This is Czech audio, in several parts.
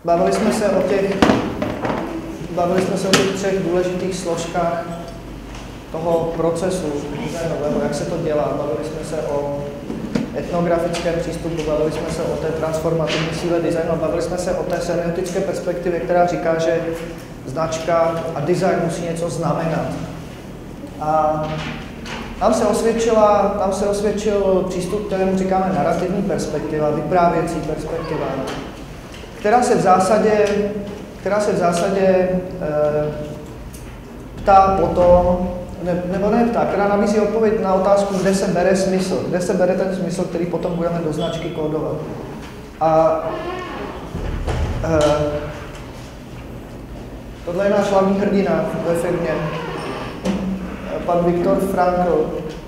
Bavili jsme se o těch 3 důležitých složkách toho procesu designového, jak se to dělá. Bavili jsme se o etnografickém přístupu, bavili jsme se o té transformativní síle designu, bavili jsme se o té semiotické perspektivě, která říká, že značka a design musí něco znamenat. A tam se osvědčil přístup, kterému říkáme narrativní perspektiva, vyprávěcí perspektiva, která se v zásadě ptá potom, nebo neptá, která nabízí odpověď na otázku, kde se bere smysl, kde se bere ten smysl, který potom budeme do značky kódovat. A tohle je náš hlavní hrdina ve firmě, pan Viktor Frankl,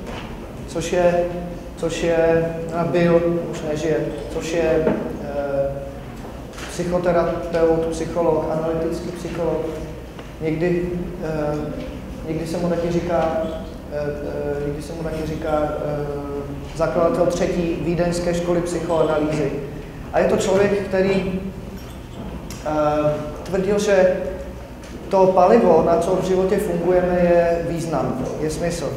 byl, už nežije, což je psychoterapeut, psycholog, analytický psycholog. Někdy se mu taky říká zakladatel 3. vídeňské školy psychoanalýzy. A je to člověk, který tvrdil, že to palivo, na co v životě fungujeme, je význam, je smysl.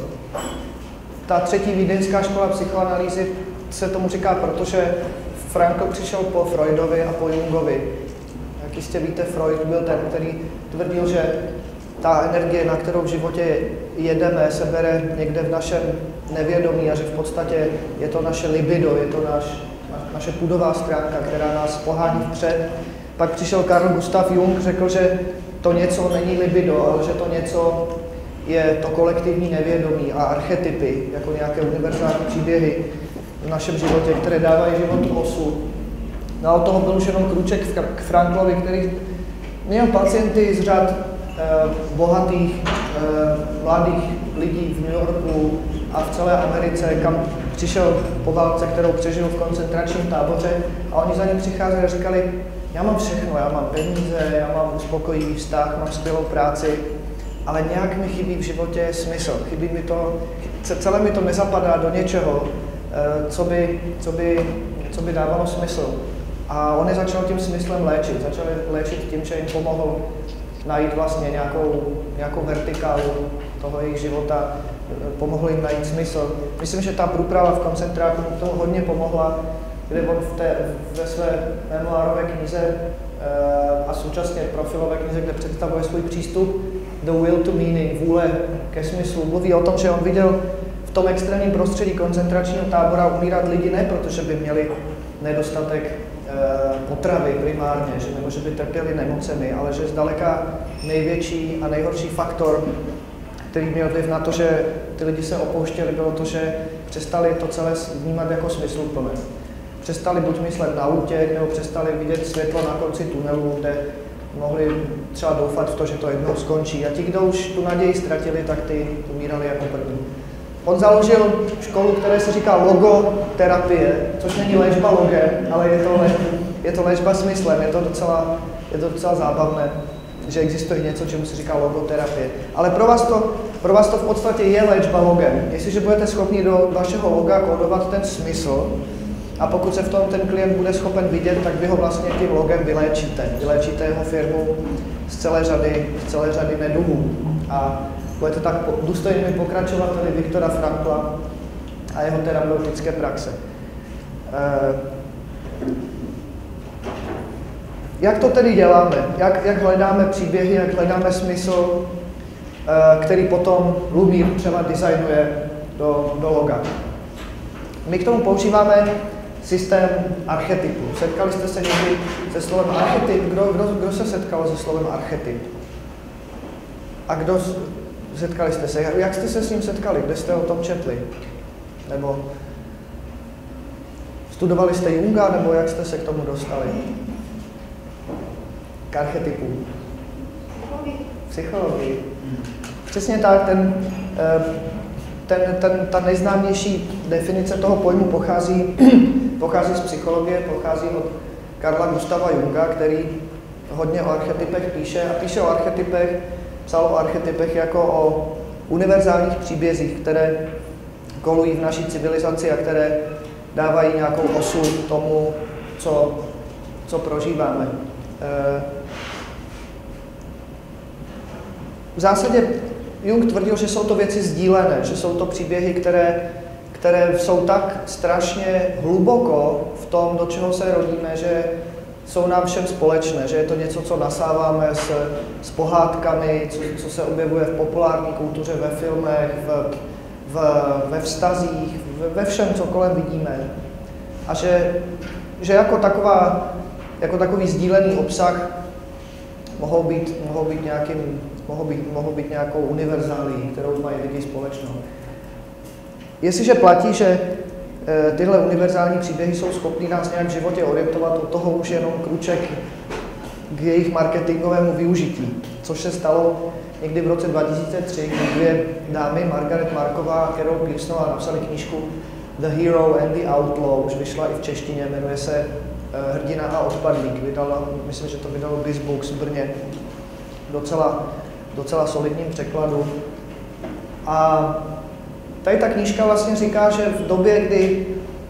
Ta 3. vídeňská škola psychoanalýzy se tomu říká, protože Frankl přišel po Freudovi a po Jungovi. Jak jistě víte, Freud byl ten, který tvrdil, že ta energie, na kterou v životě jedeme, se bere někde v našem nevědomí a že v podstatě je to naše libido, je to naše pudová stránka, která nás pohání vpřed. Pak přišel Carl Gustav Jung, řekl, že to něco není libido, ale že to něco je to kolektivní nevědomí a archetypy, jako nějaké univerzální příběhy v našem životě, které dávají životu osu. No a od toho byl už jenom krůček k Franklovi, který měl pacienty z řad bohatých, mladých lidí v New Yorku a v celé Americe, kam přišel po válce, kterou přežil v koncentračním táboře, a oni za ním přicházeli a říkali, já mám všechno, já mám peníze, já mám uspokojivý vztah, mám skvělou práci, ale nějak mi chybí v životě smysl, chybí mi to, celé mi to nezapadá do něčeho, co by dávalo smysl. A on je začal tím smyslem léčit. Začal léčit tím, že jim pomohl najít vlastně nějakou vertikálu toho jejich života, pomohl jim najít smysl. Myslím, že ta průprava v koncentráku mu toho hodně pomohla, kdy on ve své memoárové knize a současně profilové knize, kde představuje svůj přístup The Will to Meaning, vůle ke smyslu, mluví o tom, že on viděl v tom extrémním prostředí koncentračního tábora umírat lidi ne protože by měli nedostatek potravy primárně, nebo že by trpěli nemocemi, ale že zdaleka největší a nejhorší faktor, který měl vliv na to, že ty lidi se opouštěli, bylo to, že přestali to celé vnímat jako smysluplné. Přestali buď myslet na útěk, nebo přestali vidět světlo na konci tunelu, kde mohli třeba doufat v to, že to jednou skončí. A ti, kdo už tu naději ztratili, tak ty umírali jako první. On založil školu, které se říká logoterapie, což není léčba logem, ale je to léčba smyslem, je to docela zábavné, že existuje něco, čemu se říká logoterapie. Ale pro vás to v podstatě je léčba logem. Jestliže budete schopni do vašeho loga kódovat ten smysl, a pokud se v tom ten klient bude schopen vidět, tak vy ho vlastně tím logem vyléčíte. Vyléčíte jeho firmu z celé řady neduhů. A budete tak důstojnými pokračovateli Viktora Frankla a jeho terapeutické praxe. Jak to tedy děláme? Jak hledáme příběhy, jak hledáme smysl, který potom Lumír třeba designuje do loga? My k tomu používáme systém archetypů. Setkali jste se někdy se slovem archetyp? Kdo se setkal se slovem archetyp? A setkali jste se? Jak jste se s ním setkali? Kde jste o tom četli? Nebo studovali jste Junga, nebo jak jste se k tomu dostali? K archetypům. Psychologii. Přesně tak, ta nejznámější definice toho pojmu pochází z psychologie, pochází od Karla Gustava Junga, který hodně o archetypech píše a píše o archetypech, psal o archetypech jako o univerzálních příbězích, které kolují v naší civilizaci a které dávají nějakou osu tomu, co prožíváme. V zásadě Jung tvrdil, že jsou to věci sdílené, že jsou to příběhy, které jsou tak strašně hluboko v tom, do čeho se rodíme, že jsou nám všem společné, že je to něco, co nasáváme s pohádkami, co se objevuje v populární kultuře, ve filmech, ve vztazích, ve všem, co kolem vidíme. A že jako takový sdílený obsah mohou být nějakou univerzálií, kterou mají lidi společnou. Jestliže platí, že tyhle univerzální příběhy jsou schopný nás nějak v životě orientovat, od toho už jenom kruček k jejich marketingovému využití, což se stalo někdy v roce 2003, kdy dvě dámy, Margaret Marková a Carol Pearsonová, napsali knížku The Hero and the Outlaw, už vyšla i v češtině, jmenuje se Hrdina a odpadlík. Myslím, že to vydalo BizBooks v Brně, docela solidním překladu. A tady ta knížka vlastně říká, že v době, kdy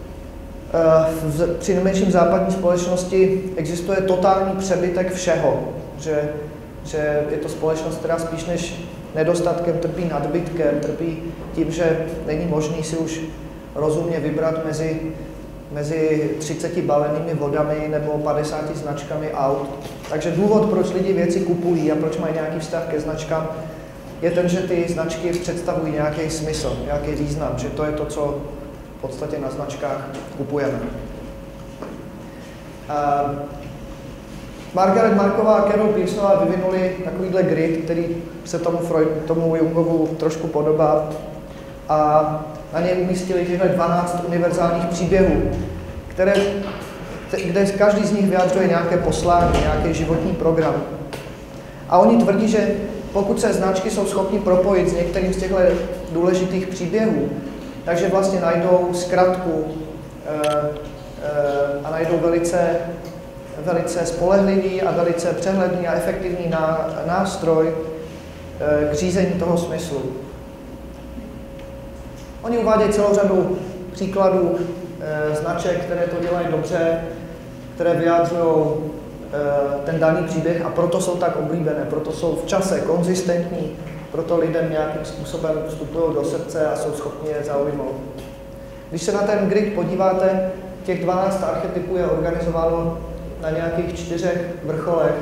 při nejmenším západní společnosti existuje totální přebytek všeho, že je to společnost, která spíš než nedostatkem trpí nadbytkem, trpí tím, že není možný si už rozumně vybrat mezi 30 balenými vodami nebo 50 značkami aut. Takže důvod, proč lidi věci kupují a proč mají nějaký vztah ke značkám, je ten, že ty značky představují nějaký smysl, nějaký význam, že to je to, co v podstatě na značkách kupujeme. Margaret Marková a Carol Pearsonová vyvinuli takovýhle grid, který se tomu Jungovu trošku podobá, a na něj umístili těchto 12 univerzálních příběhů, kde každý z nich vyjadřuje nějaké poslání, nějaký životní program. A oni tvrdí, že pokud se značky jsou schopni propojit s některým z těchto důležitých příběhů, takže vlastně najdou zkratku a najdou velice spolehlivý a velice přehledný a efektivní nástroj k řízení toho smyslu. Oni uvádějí celou řadu příkladů značek, které to dělají dobře, které vyjádřují ten daný příběh a proto jsou tak oblíbené, proto jsou v čase konzistentní, proto lidem nějakým způsobem vstupují do srdce a jsou schopni je zaujmout. Když se na ten grid podíváte, těch 12 archetypů je organizováno na nějakých 4 vrcholech.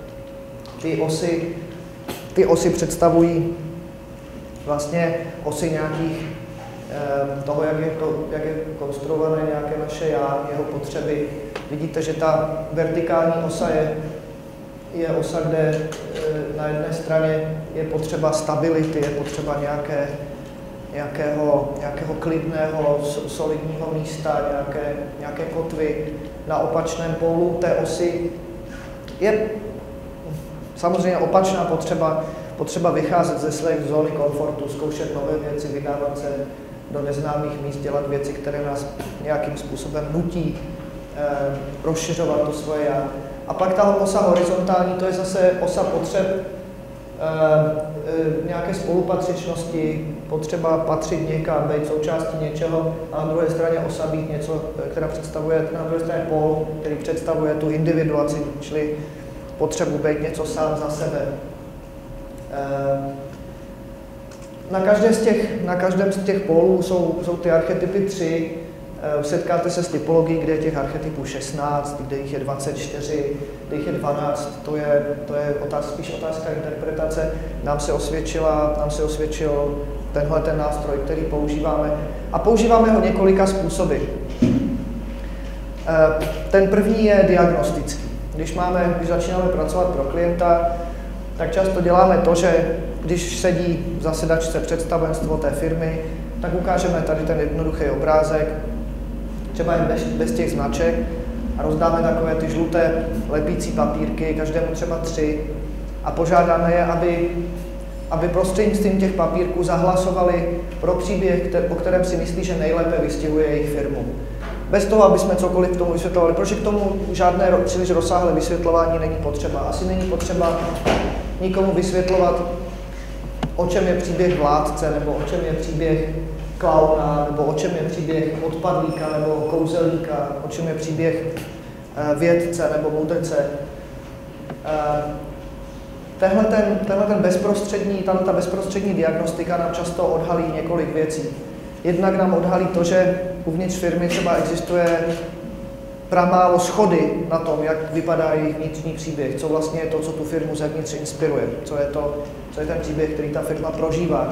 Ty osy představují vlastně osy nějakých toho, jak je konstruované nějaké naše já, jeho potřeby. Vidíte, že ta vertikální osa je osa, kde na jedné straně je potřeba stability, je potřeba nějakého klidného, solidního místa, nějaké kotvy. Na opačném pólu té osy je samozřejmě opačná potřeba vycházet ze své zóny komfortu, zkoušet nové věci, vydávat se do neznámých míst, dělat věci, které nás nějakým způsobem nutí rozšiřovat to svoje já. A pak ta osa horizontální, to je zase osa potřeb nějaké spolupatřičnosti, potřeba patřit někam, být součástí něčeho, a na druhé straně osa být něco, která představuje, na druhé straně pól, který představuje tu individuaci, čili potřebu být něco sám za sebe. Na každém z těch pólů jsou ty archetypy 3. Setkáte se s typologií, kde je těch archetypů 16, kde jich je 24, kde jich je 12. To je spíš otázka interpretace. Nám se osvědčil tenhle ten nástroj, který používáme. A používáme ho několika způsoby. Ten první je diagnostický. Když začínáme pracovat pro klienta, tak často děláme to, že když sedí v zasedačce představenstvo té firmy, tak ukážeme tady ten jednoduchý obrázek, třeba jen bez těch značek, a rozdáme takové ty žluté lepící papírky, každému třeba 3, a požádáme je, aby prostřednictvím těch papírků zahlasovali pro příběh, o kterém si myslí, že nejlépe vystihuje jejich firmu. Bez toho, aby jsme cokoliv k tomu vysvětlovali, protože k tomu žádné příliš rozsáhlé vysvětlování není potřeba. Asi není potřeba nikomu vysvětlovat, o čem je příběh vládce, nebo o čem je příběh klauna, nebo o čem je příběh odpadlíka nebo kouzelníka, o čem je příběh vědce nebo mudrce. Ta bezprostřední diagnostika nám často odhalí několik věcí. Jednak nám odhalí to, že uvnitř firmy třeba existuje pramálo shody na tom, jak vypadá jejich vnitřní příběh, co vlastně je to, co tu firmu zevnitř inspiruje, co je ten příběh, který ta firma prožívá,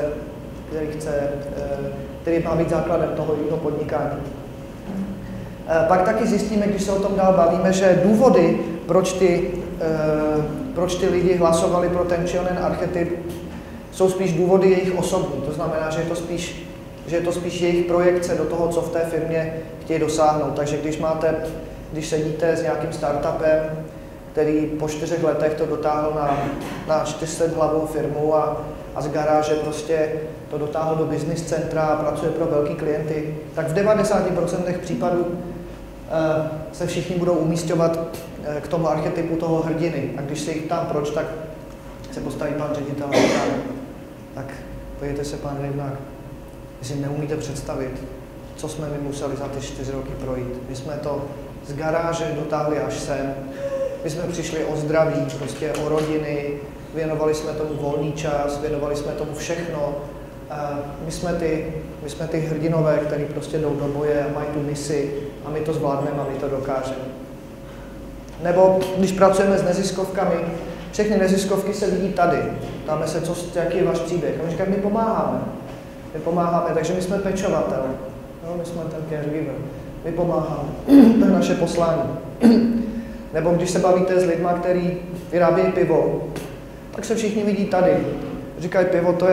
který má být základem toho jejího podnikání. Pak taky zjistíme, když se o tom dál bavíme, že důvody, proč ty lidi hlasovali pro ten či onen archetyp, jsou spíš důvody jejich osobní. To znamená, že je to spíš jejich projekce do toho, co v té firmě chtějí dosáhnout. Takže když sedíte s nějakým startupem, který po 4 letech to dotáhl na 400 hlavou firmu a z garáže prostě to dotáhl do business centra a pracuje pro velký klienty, tak v 90% případů se všichni budou umísťovat k tomu archetypu toho hrdiny. A když se jich ptám proč, tak se postaví pan ředitel a říká, tak pojďte se, pan Rybnák, vy si neumíte představit, co jsme my museli za ty 4 roky projít. My jsme to z garáže dotáhli až sem, my jsme přišli o zdraví, prostě o rodiny, věnovali jsme tomu volný čas, věnovali jsme tomu všechno. My jsme ty hrdinové, kteří prostě jdou do boje a mají tu misi a my to zvládneme a my to dokážeme. Nebo když pracujeme s neziskovkami, všechny neziskovky se vidí tady. Ptáme se, jaký je váš příběh. A my říkáme, my pomáháme, takže my jsme pečovatel. No, my jsme ten caregiver. My pomáháme. To je naše poslání. Nebo když se bavíte s lidma, kteří vyrábějí pivo, tak se všichni vidí tady. Říkají, pivo to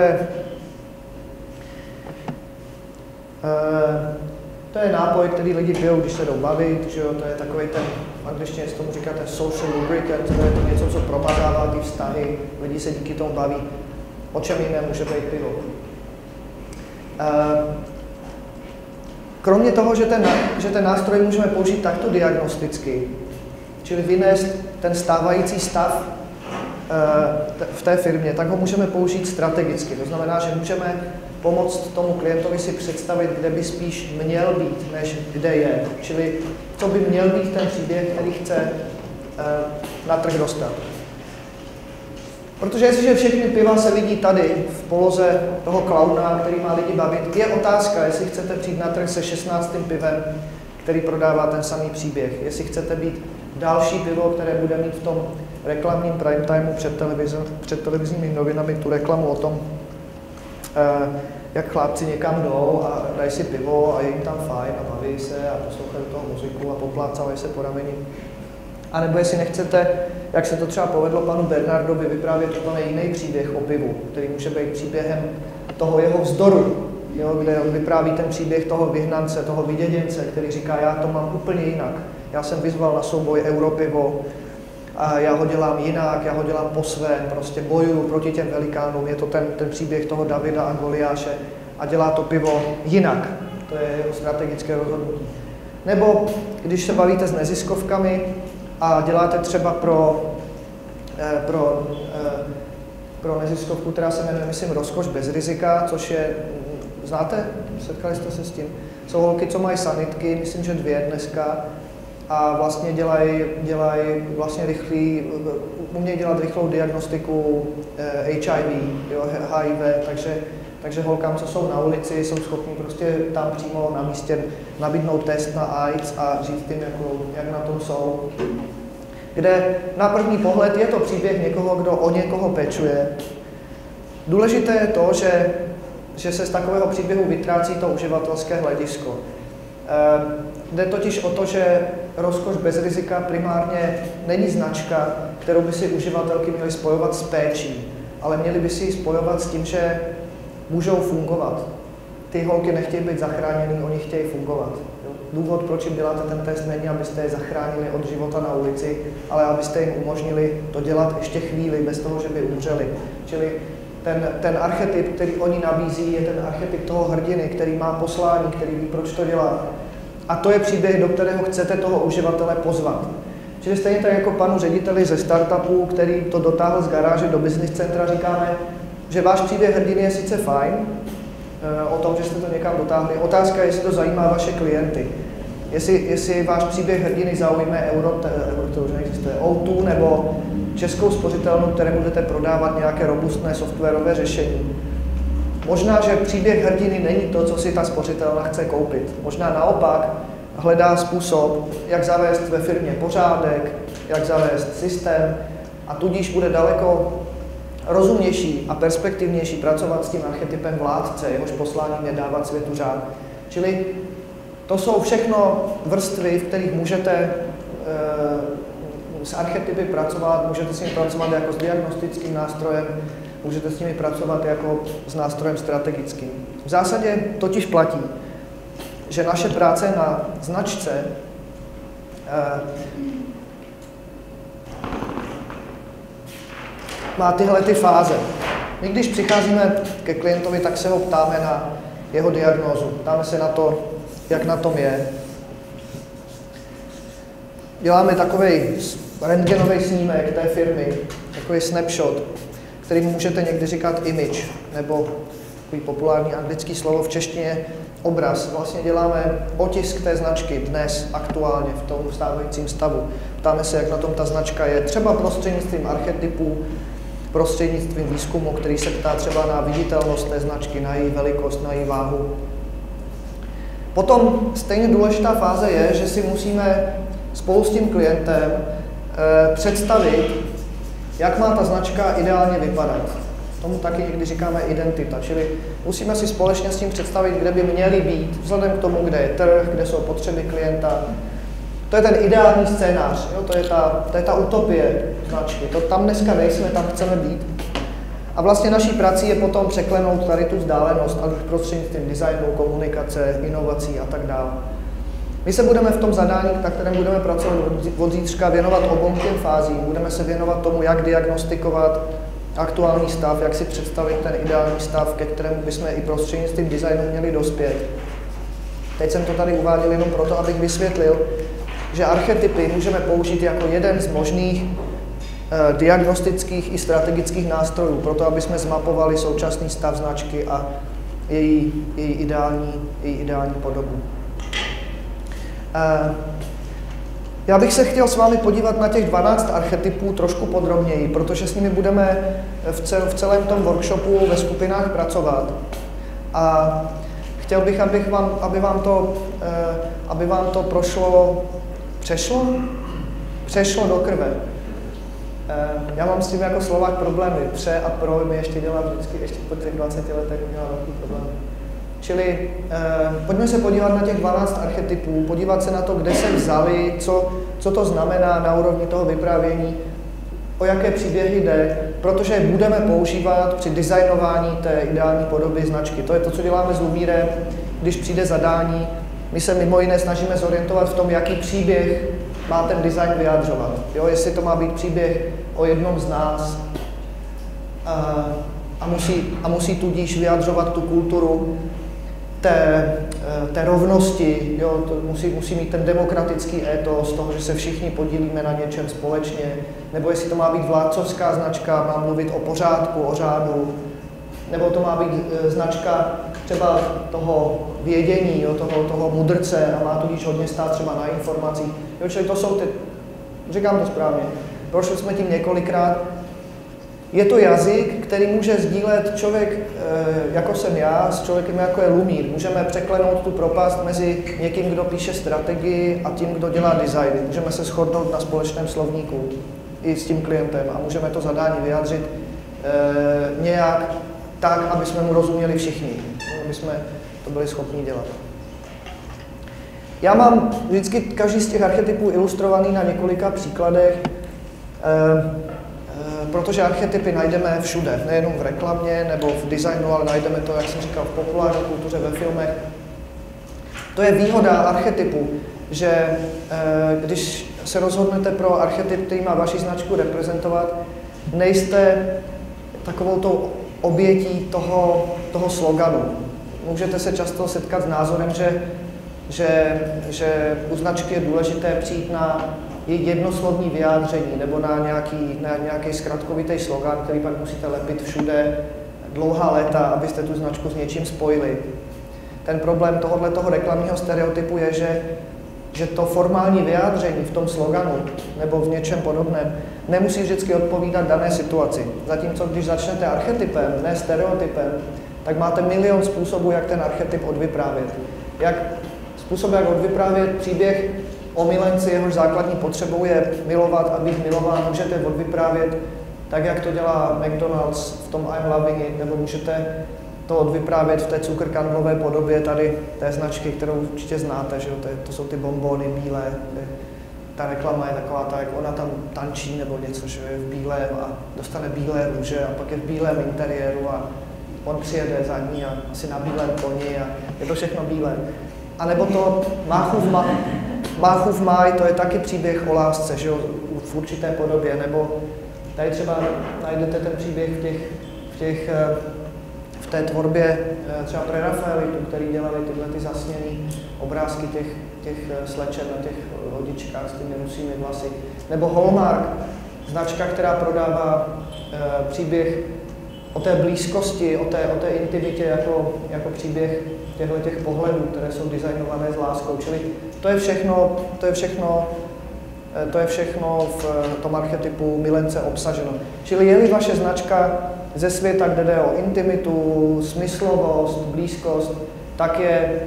je nápoj, který lidi pijou, když se jdou bavit, že jo? To je takový ten, v angličtině se tomu říkáte social lubricant, to je to něco, co promazává ty vztahy, lidi se díky tomu baví. O čem jiném může být pivo? Kromě toho, že ten nástroj můžeme použít takto diagnosticky, čili vynést ten stávající stav v té firmě, tak ho můžeme použít strategicky. To znamená, že můžeme pomoct tomu klientovi si představit, kde by spíš měl být, než kde je. Čili co by měl být ten příběh, který chce na trh dostat. Protože jestliže všechny piva se vidí tady, v poloze toho klauna, který má lidi bavit, je otázka, jestli chcete přijít na trh se 16. pivem, který prodává ten samý příběh. Jestli chcete být další pivo, které bude mít v tom reklamním prime timeu před televizními novinami tu reklamu o tom, jak chlapci někam jdou a dají si pivo a je jim tam fajn a baví se a poslouchají toho muziku a poplácávají se po rameni. A nebo jestli nechcete, jak se to třeba povedlo panu Bernardovi, vyprávět úplně jiný příběh o pivu, který může být příběhem toho jeho vzdoru, jo, kde on vypráví ten příběh toho vyhnance, toho vyděděnce, který říká, já to mám úplně jinak. Já jsem vyzval na souboj Europivo a já ho dělám jinak, já ho dělám po svém, prostě bojuju proti těm velikánům, je to ten příběh toho Davida a Goliáše a dělá to pivo jinak. To je jeho strategické rozhodnutí. Nebo když se bavíte s neziskovkami a děláte třeba pro neziskovku, která se jmenuje, myslím, Rozkoš bez rizika, což je, znáte? Setkali jste se s tím? Jsou holky, co mají sanitky, myslím, že 2 dneska, a vlastně dělají vlastně umějí dělat rychlou diagnostiku HIV, jo, HIV, takže holkám, co jsou na ulici, jsou schopni prostě tam přímo na místě nabídnout test na AIDS a říct jim, jak na tom jsou. Kde na první pohled je to příběh někoho, kdo o někoho pečuje. Důležité je to, že se z takového příběhu vytrácí to uživatelské hledisko. Jde totiž o to, že Rozkoš bez rizika primárně není značka, kterou by si uživatelky měly spojovat s péčí, ale měly by si ji spojovat s tím, že můžou fungovat. Ty holky nechtějí být zachráněný, oni chtějí fungovat. Důvod, proč jim děláte ten test, není, abyste je zachránili od života na ulici, ale abyste jim umožnili to dělat ještě chvíli, bez toho, že by umřeli. Čili ten archetyp, který oni nabízí, je ten archetyp toho hrdiny, který má poslání, který ví, proč to dělá. A to je příběh, do kterého chcete toho uživatele pozvat. Čili stejně tak jako panu řediteli ze startupu, který to dotáhl z garáže do business centra, říkáme, že váš příběh hrdiny je sice fajn, o tom, že jste to někam dotáhli. Otázka je, jestli to zajímá vaše klienty. Jestli váš příběh hrdiny zaujme to už neexistuje, O2 nebo Českou spořitelnu, které budete prodávat nějaké robustné softwarové řešení. Možná, že příběh hrdiny není to, co si ta spořitelna chce koupit. Možná naopak hledá způsob, jak zavést ve firmě pořádek, jak zavést systém a tudíž bude daleko rozumnější a perspektivnější pracovat s tím archetypem vládce, jehož posláním je dávat světu řád. Čili to jsou všechno vrstvy, v kterých můžete s archetypy pracovat, můžete s nimi pracovat jako s diagnostickým nástrojem, můžete s nimi pracovat jako s nástrojem strategickým. V zásadě totiž platí, že naše práce na značce má tyhle ty fáze. My když přicházíme ke klientovi, tak se ho ptáme na jeho diagnózu, ptáme se na to, jak na tom je. Děláme takový rentgenový snímek té firmy, takový snapshot, který můžete někdy říkat image, nebo takový populární anglický slovo v češtině obraz. Vlastně děláme otisk té značky dnes, aktuálně, v tom stávajícím stavu. Ptáme se, jak na tom ta značka je, třeba prostřednictvím archetypů, prostřednictvím výzkumu, který se ptá třeba na viditelnost té značky, na její velikost, na její váhu. Potom stejně důležitá fáze je, že si musíme spolu s tím klientem představit, jak má ta značka ideálně vypadat. Tomu taky někdy říkáme identita, čili musíme si společně s tím představit, kde by měly být, vzhledem k tomu, kde je trh, kde jsou potřeby klienta. To je ten ideální scénář, jo? To je ta utopie značky. Tam dneska nejsme, tam chceme být. A vlastně naší prací je potom překlenout tady tu vzdálenost, ať už prostřednictvím designu, komunikace, inovací a tak dále. My se budeme v tom zadání, na kterém budeme pracovat od zítřka, věnovat obou těm fázím. Budeme se věnovat tomu, jak diagnostikovat aktuální stav, jak si představit ten ideální stav, ke kterému bychom i prostřednictvím designu měli dospět. Teď jsem to tady uváděl jenom proto, abych vysvětlil, že archetypy můžeme použít jako jeden z možných diagnostických i strategických nástrojů, proto aby jsme zmapovali současný stav značky a její ideální podobu. Já bych se chtěl s vámi podívat na těch 12 archetypů trošku podrobněji, protože s nimi budeme v celém tom workshopu ve skupinách pracovat. A chtěl bych, aby vám to přešlo do krve. Já mám s tím jako Slovák problémy. Pře a pro mi ještě dělám vždycky, ještě po těch 20 letech měla velký problémy. Čili pojďme se podívat na těch 12 archetypů, podívat se na to, kde se vzali, co to znamená na úrovni toho vyprávění, o jaké příběhy jde, protože je budeme používat při designování té ideální podoby značky. To je to, co děláme s Lumírem, když přijde zadání. My se mimo jiné snažíme zorientovat v tom, jaký příběh má ten design vyjadřovat. Jo, jestli to má být příběh o jednom z nás a musí tudíž vyjadřovat tu kulturu té rovnosti, jo, to musí mít ten demokratický étos toho, že se všichni podílíme na něčem společně, nebo jestli to má být vládcovská značka, má mluvit o pořádku, o řádu, nebo to má být značka třeba toho vědění, jo, toho mudrce a má tudíž hodně stát třeba na informacích. Jo, čili to jsou říkám to správně, prošli jsme tím několikrát. Je to jazyk, který může sdílet člověk, jako jsem já, s člověkem, jako je Lumír. Můžeme překlenout tu propast mezi někým, kdo píše strategii a tím, kdo dělá design. Můžeme se shodnout na společném slovníku i s tím klientem a můžeme to zadání vyjádřit nějak tak, aby jsme mu rozuměli všichni, aby jsme to byli schopni dělat. Já mám vždycky každý z těch archetypů ilustrovaný na několika příkladech, protože archetypy najdeme všude, nejenom v reklamě nebo v designu, ale najdeme to, jak jsem říkal, v populární kultuře, ve filmech. To je výhoda archetypu, že když se rozhodnete pro archetyp, který má vaši značku reprezentovat, nejste takovou tou obětí toho sloganu. Můžete se často setkat s názorem, že u značky je důležité přijít na její jednoslovní vyjádření nebo na nějaký zkratkovitý slogan, který pak musíte lepit všude dlouhá léta, abyste tu značku s něčím spojili. Ten problém tohoto reklamního stereotypu je, že že to formální vyjádření v tom sloganu nebo v něčem podobném nemusí vždycky odpovídat dané situaci. Zatímco když začnete archetypem, ne stereotypem, tak máte milion způsobů, jak ten archetyp odvyprávět. Způsob, jak odvyprávět příběh o milenci, jehož základní potřebou je milovat a být milován, můžete odvyprávět tak, jak to dělá McDonald's v tom I'm Loving It, nebo můžete to odvyprávět v té cukrkandlové podobě tady té značky, kterou určitě znáte, že jo? To jsou ty bonbony bílé. Ta reklama je taková, jak ona tam tančí nebo něco, že je v bílém a dostane bílé růže a pak je v bílém interiéru a on přijede za ní a asi na bílém koni a je to všechno bílé. A nebo to Máchův máj, to je taky příběh o lásce, že jo, v určité podobě, nebo tady třeba najdete ten příběh v té tvorbě třeba prerafaelitů, který dělali tyhle ty zasněný obrázky těch slečen na těch lodičkách s těmi rusými vlasy. Nebo Hallmark, značka, která prodává příběh o té blízkosti, o té intimitě jako příběh těch pohledů, které jsou designované s láskou. Čili to je všechno v tom archetypu milence obsaženo. Čili je-li vaše značka ze světa, kde jde o intimitu, smyslovost, blízkost, tak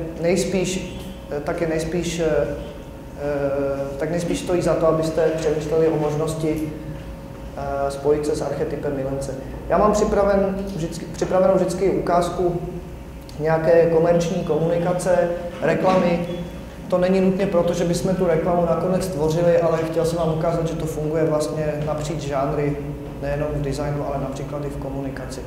nejspíš stojí za to, abyste přemýšleli o možnosti spojit se s archetypem milence. Já mám připravenou vždycky ukázku nějaké komerční komunikace, reklamy. To není nutně proto, že bychom tu reklamu nakonec tvořili, ale chtěl jsem vám ukázat, že to funguje vlastně napříč žánry, nejenom v designu, ale například i v komunikaci.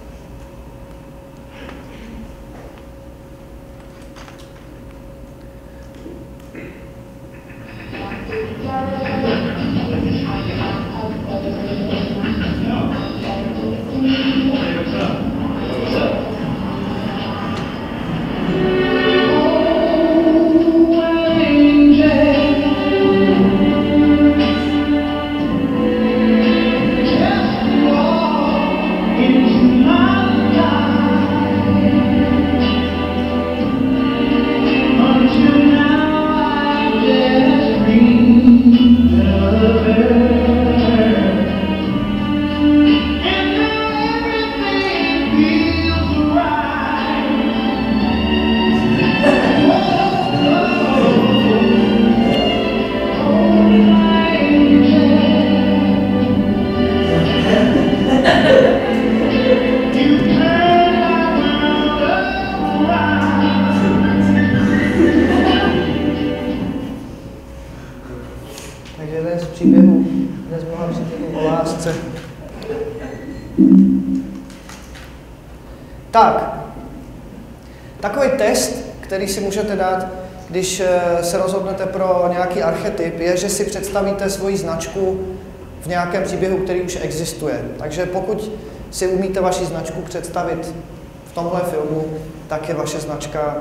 Tak, takový test, který si můžete dát, když se rozhodnete pro nějaký archetyp, je, že si představíte svoji značku v nějakém příběhu, který už existuje. Takže pokud si umíte vaši značku představit v tomhle filmu, tak je vaše značka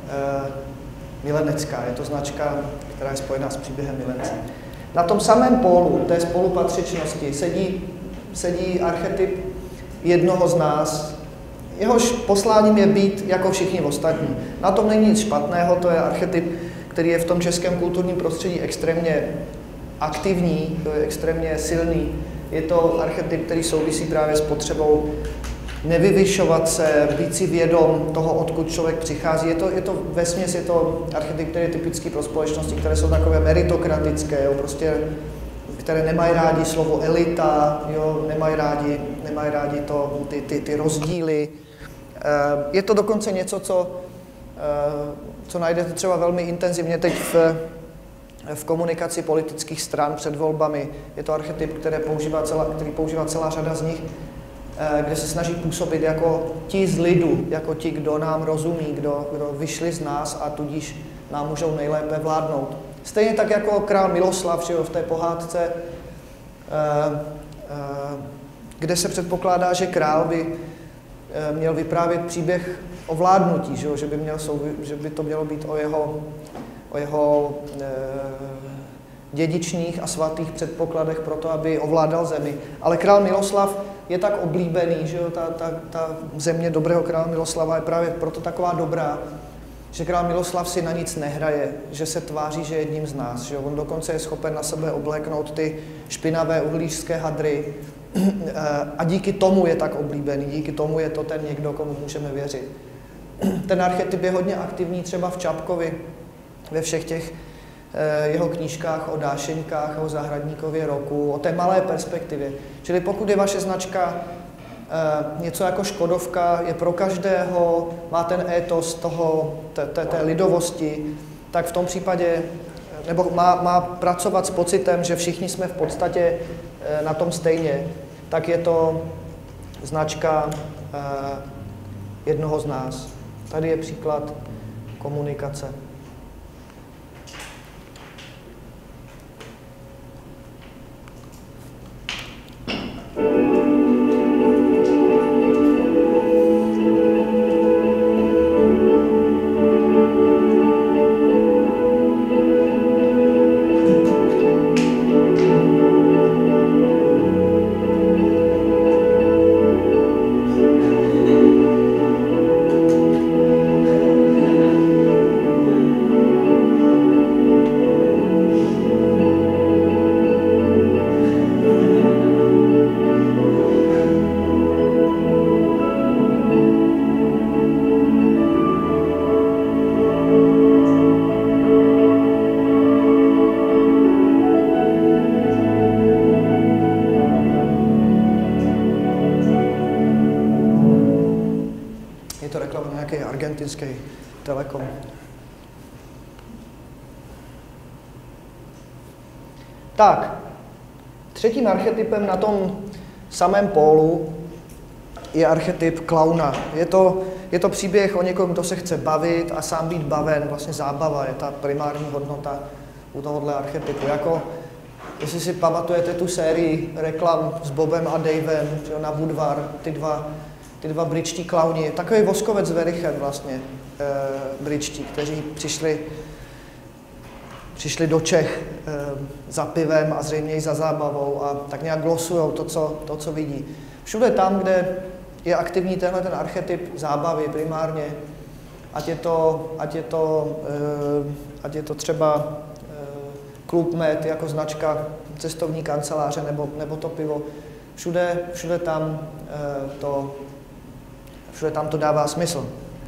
milenecká. Je to značka, která je spojená s příběhem milence. Na tom samém pólu té spolupatřičnosti sedí archetyp jednoho z nás, jehož posláním je být jako všichni ostatní. Na tom není nic špatného, to je archetyp, který je v tom českém kulturním prostředí extrémně aktivní, to je extrémně silný. Je to archetyp, který souvisí právě s potřebou nevyvyšovat se, být si vědom toho, odkud člověk přichází. Vesměs je to archetyp, který je typický pro společnosti, které jsou takové meritokratické, jo, prostě, které nemají rádi slovo elita, jo, nemají rádi ty rozdíly. Je to dokonce něco, co najdete třeba velmi intenzivně teď v komunikaci politických stran před volbami. Je to archetyp, který používá celá řada z nich, kde se snaží působit jako ti z lidu, jako ti, kdo nám rozumí, kdo vyšli z nás a tudíž nám můžou nejlépe vládnout. Stejně tak jako král Miloslav, v té pohádce, kde se předpokládá, že král by měl vyprávět příběh o vládnutí, že by to mělo být o jeho dědičných a svatých předpokladech pro to, aby ovládal zemi. Ale král Miloslav je tak oblíbený, že jo, ta země dobrého krále Miloslava je právě proto taková dobrá, že král Miloslav si na nic nehraje, že se tváří, že je jedním z nás. Že on dokonce je schopen na sebe obléknout ty špinavé uhlířské hadry a díky tomu je tak oblíbený, díky tomu je to ten někdo, komu můžeme věřit. Ten archetyp je hodně aktivní třeba v Čapkovi, ve všech těch jeho knížkách o dášeňkách, o zahradníkově roku, o té malé perspektivě. Čili pokud je vaše značka něco jako Škodovka, je pro každého, má ten étos té lidovosti, tak v tom případě, nebo má pracovat s pocitem, že všichni jsme v podstatě na tom stejně, tak je to značka jednoho z nás. Tady je příklad komunikace. Argentinský Telekom. Tak, třetím archetypem na tom samém pólu je archetyp klauna. Je to příběh o někom, kdo se chce bavit a sám být baven, vlastně zábava je ta primární hodnota u tohohle archetypu. Jako, jestli si pamatujete tu sérii reklam s Bobem a Davem, na Budvar, ty dva britští klauni, takový Voskovec s Verichem vlastně, britští, kteří přišli do Čech za pivem a zřejmě i za zábavou a tak nějak glosujou to, co vidí. Všude tam, kde je aktivní tenhle ten archetyp zábavy primárně, ať je to třeba Klub Med jako značka cestovní kanceláře nebo to pivo, všude tam to dává smysl.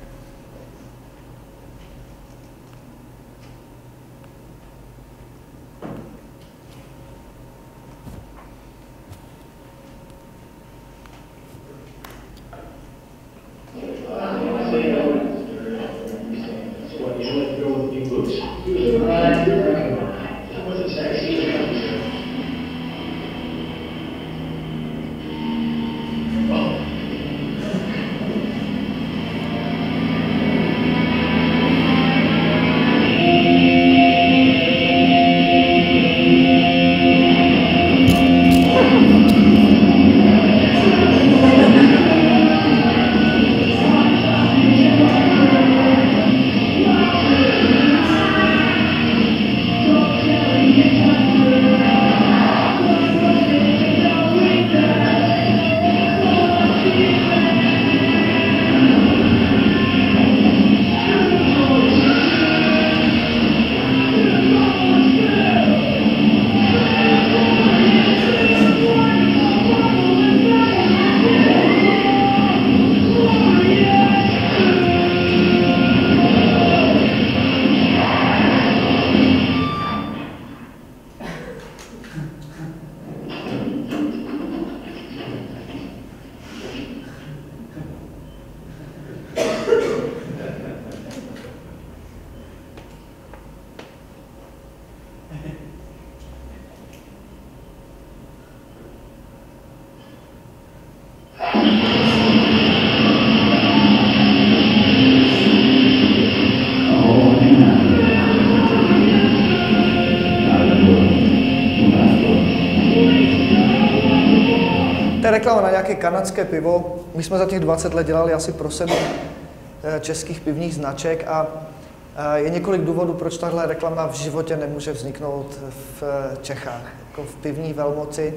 To je reklama na nějaké kanadské pivo. My jsme za těch 20 let dělali asi pro 7 českých pivních značek a je několik důvodů, proč tahle reklama v životě nemůže vzniknout v Čechách. Jako v pivní velmoci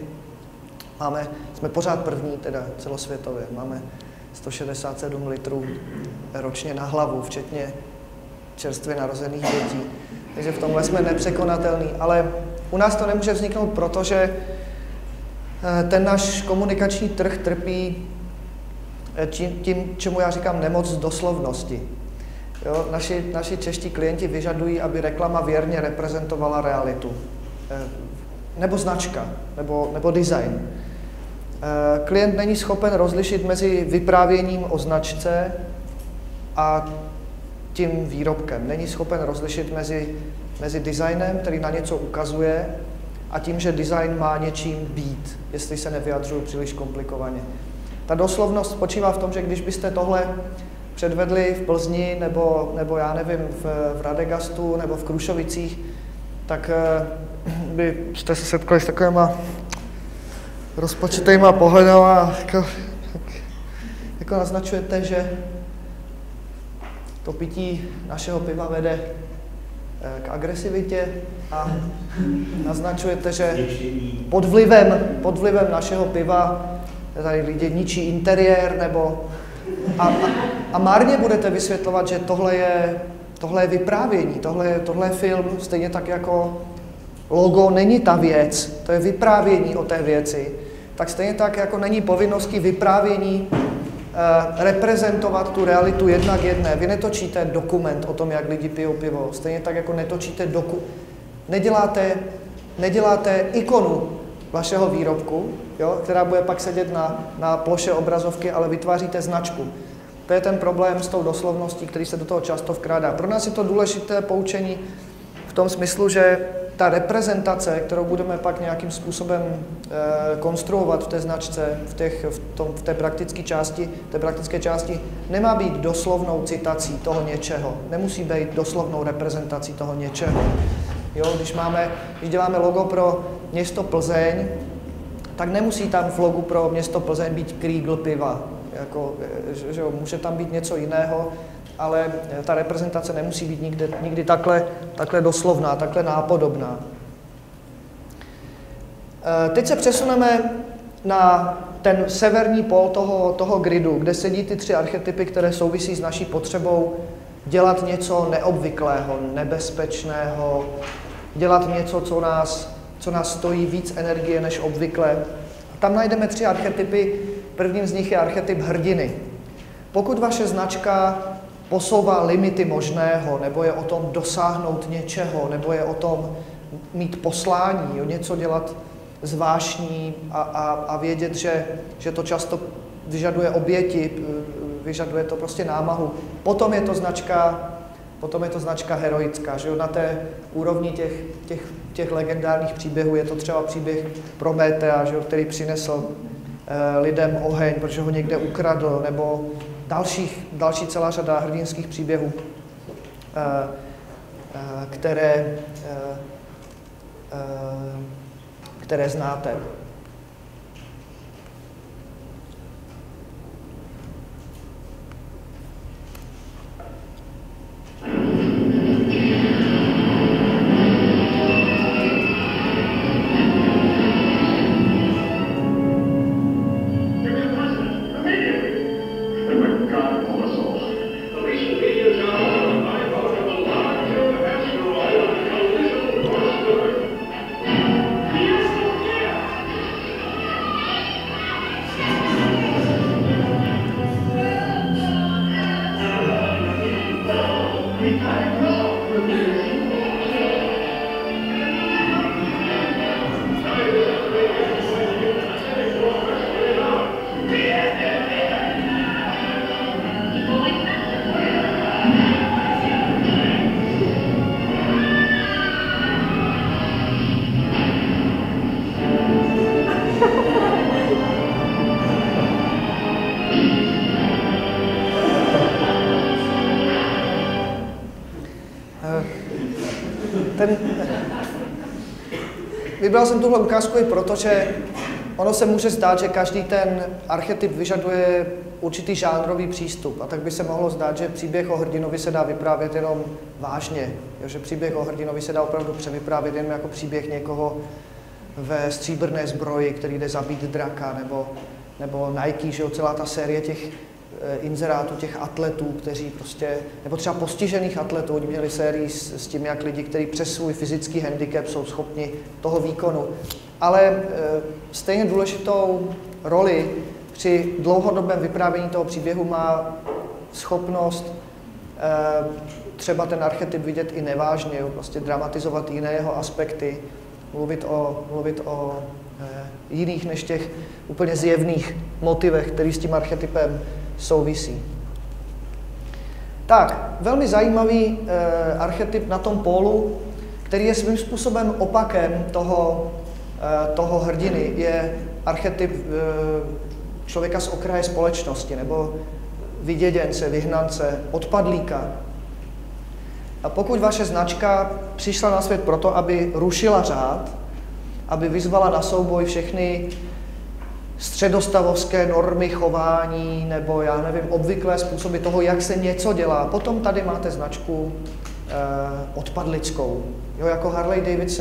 jsme pořád první, teda celosvětově. Máme 167 litrů ročně na hlavu, včetně čerstvě narozených dětí. Takže v tomhle jsme nepřekonatelní, ale u nás to nemůže vzniknout, protože ten náš komunikační trh trpí tím, čemu já říkám nemoc doslovnosti. Jo, naši čeští klienti vyžadují, aby reklama věrně reprezentovala realitu. Nebo značka, nebo design. Klient není schopen rozlišit mezi vyprávěním o značce a tím výrobkem. Není schopen rozlišit mezi designem, který na něco ukazuje, a tím, že design má něčím být, jestli se nevyjadřuju příliš komplikovaně. Ta doslovnost spočívá v tom, že když byste tohle předvedli v Plzni nebo já nevím, v Radegastu nebo v Krušovicích, tak byste se setkali s takovýma rozpačitýma pohledama, jako naznačujete, že to pití našeho piva vede k agresivitě a naznačujete, že pod vlivem našeho piva tady lidi ničí interiér, a márně budete vysvětlovat, že tohle je vyprávění, tohle je film, stejně tak jako logo není ta věc, to je vyprávění o té věci, tak stejně tak jako není povinností vyprávění reprezentovat tu realitu jednak jedné. Vy netočíte dokument o tom, jak lidi pijou pivo, stejně tak jako netočíte neděláte ikonu vašeho výrobku, jo, která bude pak sedět na ploše obrazovky, ale vytváříte značku. To je ten problém s tou doslovností, který se do toho často vkrádá. Pro nás je to důležité poučení v tom smyslu, že ta reprezentace, kterou budeme pak nějakým způsobem konstruovat v té značce, v té praktické části, nemá být doslovnou citací toho něčeho. Nemusí být doslovnou reprezentací toho něčeho. Jo, když děláme logo pro město Plzeň, tak nemusí tam v logu pro město Plzeň být Kriegl piva. Jako, že může tam být něco jiného, ale ta reprezentace nemusí být nikdy takhle doslovná, takhle nápodobná. Teď se přesuneme na ten severní pól toho gridu, kde sedí ty 3 archetypy, které souvisí s naší potřebou dělat něco neobvyklého, nebezpečného, dělat něco, co nás stojí víc energie než obvykle. Tam najdeme 3 archetypy. Prvním z nich je archetyp hrdiny. Pokud vaše značka posouvá limity možného, nebo je o tom dosáhnout něčeho, nebo je o tom mít poslání, něco dělat zvláštní a vědět, že to často vyžaduje oběti, vyžaduje to prostě námahu, potom je to značka heroická. Že jo? Na té úrovni těch legendárních příběhů je to třeba příběh Prometea, že jo? Který přinesl lidem oheň, protože ho někde ukradl, nebo další celá řada hrdinských příběhů, které znáte. Vybral jsem tuhle ukázku i proto, že ono se může zdát, že každý ten archetyp vyžaduje určitý žánrový přístup. A tak by se mohlo zdát, že příběh o hrdinovi se dá vyprávět jenom vážně. Že příběh o hrdinovi se dá opravdu převyprávět jenom jako příběh někoho ve stříbrné zbroji, který jde zabít draka, nebo Nike, že jo, celá ta série inzerátů těch atletů, kteří prostě, nebo třeba postižených atletů, oni měli sérii s tím, jak lidi, kteří přes svůj fyzický handicap jsou schopni toho výkonu. Ale stejně důležitou roli při dlouhodobém vyprávění toho příběhu má schopnost třeba ten archetyp vidět i nevážně, prostě dramatizovat jiné jeho aspekty, mluvit o jiných než těch úplně zjevných motivech, který s tím archetypem souvisí. Tak, velmi zajímavý archetyp na tom pólu, který je svým způsobem opakem toho hrdiny, je archetyp člověka z okraje společnosti, nebo vyděděnce, vyhnance, odpadlíka. A pokud vaše značka přišla na svět proto, aby rušila řád, aby vyzvala na souboj všechny středostavovské normy chování nebo já nevím, obvyklé způsoby toho, jak se něco dělá. Potom tady máte značku odpadlickou, jo, jako Harley Davidson,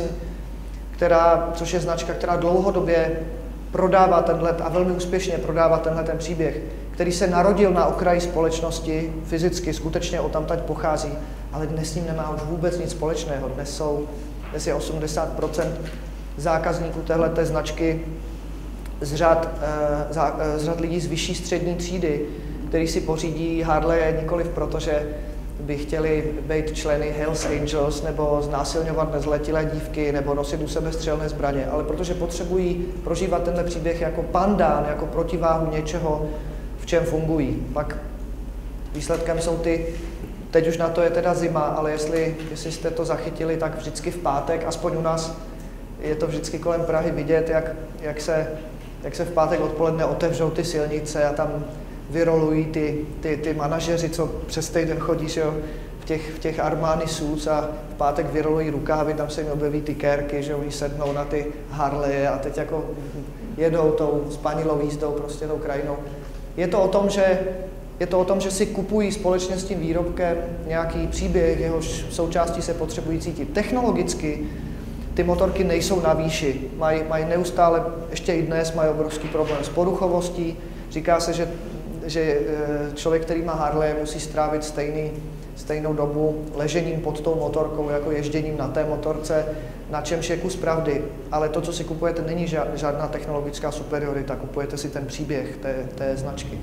což je značka, která dlouhodobě prodává a velmi úspěšně prodává ten příběh, který se narodil na okraji společnosti, fyzicky, skutečně odtamtud pochází, ale dnes s ním nemá už vůbec nic společného. Dnes je 80% zákazníků téhleté značky z řad lidí z vyšší střední třídy, kteří si pořídí Harley nikoliv proto, že by chtěli být členy Hells Angels nebo znásilňovat nezletilé dívky nebo nosit u sebe střelné zbraně, ale protože potřebují prožívat tenhle příběh jako pandán, jako protiváhu něčeho, v čem fungují. Pak výsledkem jsou teď už na to je teda zima, ale jestli jste to zachytili, tak vždycky v pátek, aspoň u nás je to vždycky kolem Prahy vidět, jak se v pátek odpoledne otevřou ty silnice a tam vyrolují ty manažeři, co přes týden chodí, že jo, v těch Armani suits a v pátek vyrolují rukávy, tam se jim objeví ty kérky, že oni sednou na ty Harley a teď jako jedou tou spanilou jízdou prostě tou krajinou. Je to o tom, že si kupují společně s tím výrobkem nějaký příběh, jehož součástí se potřebují cítit. Technologicky ty motorky nejsou na výši, mají neustále, ještě i dnes mají obrovský problém s poruchovostí. Říká se, že člověk, který má Harley, musí strávit stejnou dobu ležením pod tou motorkou, jako ježděním na té motorce, na čemž je kus pravdy. Ale to, co si kupujete, není žádná technologická superiorita, kupujete si ten příběh té značky.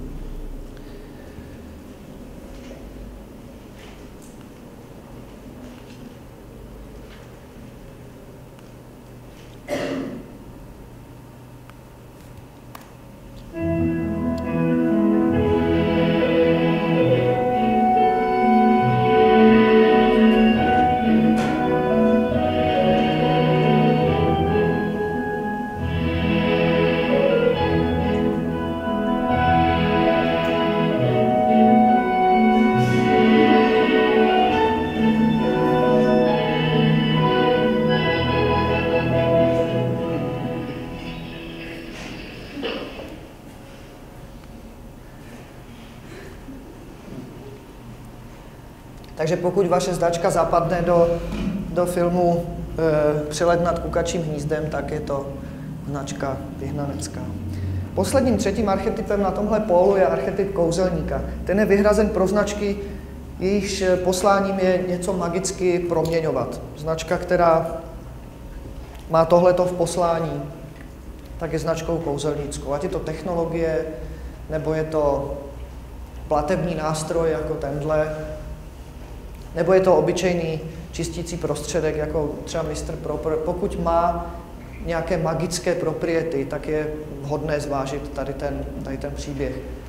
Takže pokud vaše značka zapadne do filmu Přelet nad kukačím hnízdem, tak je to značka vyhnanecká. Posledním třetím archetypem na tomhle pólu je archetyp kouzelníka. Ten je vyhrazen pro značky, jejichž posláním je něco magicky proměňovat. Značka, která má tohleto v poslání, tak je značkou kouzelnickou. Ať je to technologie, nebo je to platební nástroj jako tenhle, nebo je to obyčejný čistící prostředek, jako třeba Mr. Proper. Pokud má nějaké magické propriety, tak je vhodné zvážit tady ten příběh.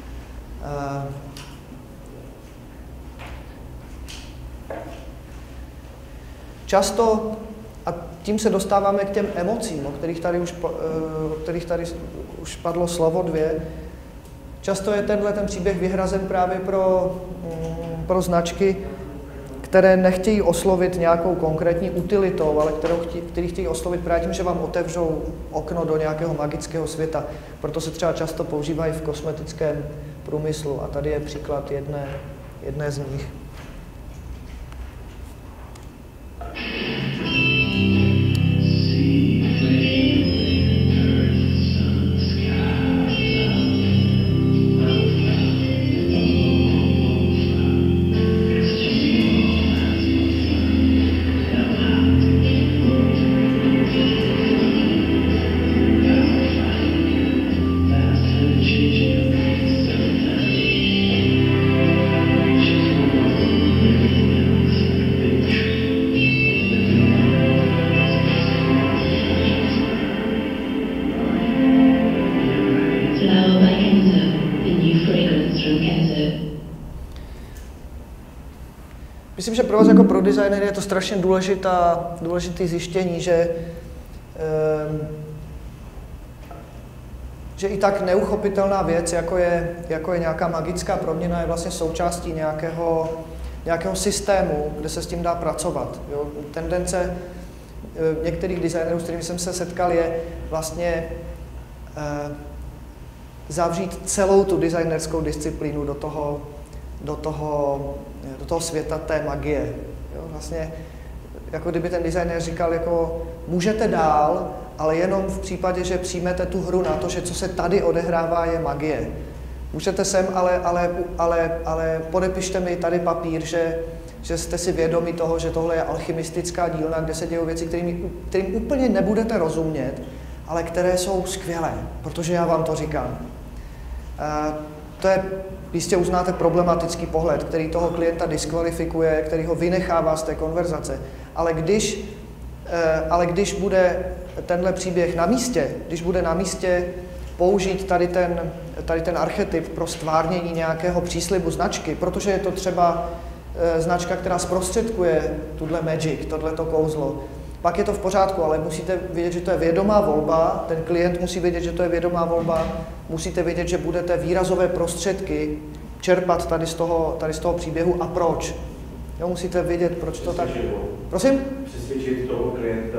Často, a tím se dostáváme k těm emocím, o kterých tady už padlo slovo dvě, často je ten příběh vyhrazen právě pro značky, které nechtějí oslovit nějakou konkrétní utilitou, ale který chtějí oslovit právě tím, že vám otevřou okno do nějakého magického světa. Proto se třeba často používají v kosmetickém průmyslu a tady je příklad jedné z nich. myslím, že pro vás jako pro designery je to strašně důležité zjištění, že i tak neuchopitelná věc, jako je nějaká magická proměna, je vlastně součástí nějakého systému, kde se s tím dá pracovat. Jo? Tendence některých designerů, s kterými jsem se setkal, je vlastně zavřít celou tu designerskou disciplínu do toho světa té magie. Jo? Vlastně, jako kdyby ten designer říkal, jako můžete dál, ale jenom v případě, že přijmete tu hru na to, že co se tady odehrává, je magie. Můžete sem, ale podepište mi tady papír, že jste si vědomi toho, že tohle je alchymistická dílna, kde se dějou věci, kterým úplně nebudete rozumět, ale které jsou skvělé, protože já vám to říkám. To je, jistě uznáte, problematický pohled, který toho klienta diskvalifikuje, který ho vynechává z té konverzace. Ale když bude tenhle příběh na místě, když bude na místě použít tady ten archetyp pro stvárnění nějakého příslibu značky, protože je to třeba značka, která zprostředkuje tuhle magic, tohleto kouzlo, pak je to v pořádku, ale musíte vědět, že to je vědomá volba, ten klient musí vědět, že to je vědomá volba, musíte vědět, že budete výrazové prostředky čerpat tady z toho příběhu a proč. Jo, musíte vědět, proč to tak... Prosím? Přesvědčit toho klienta.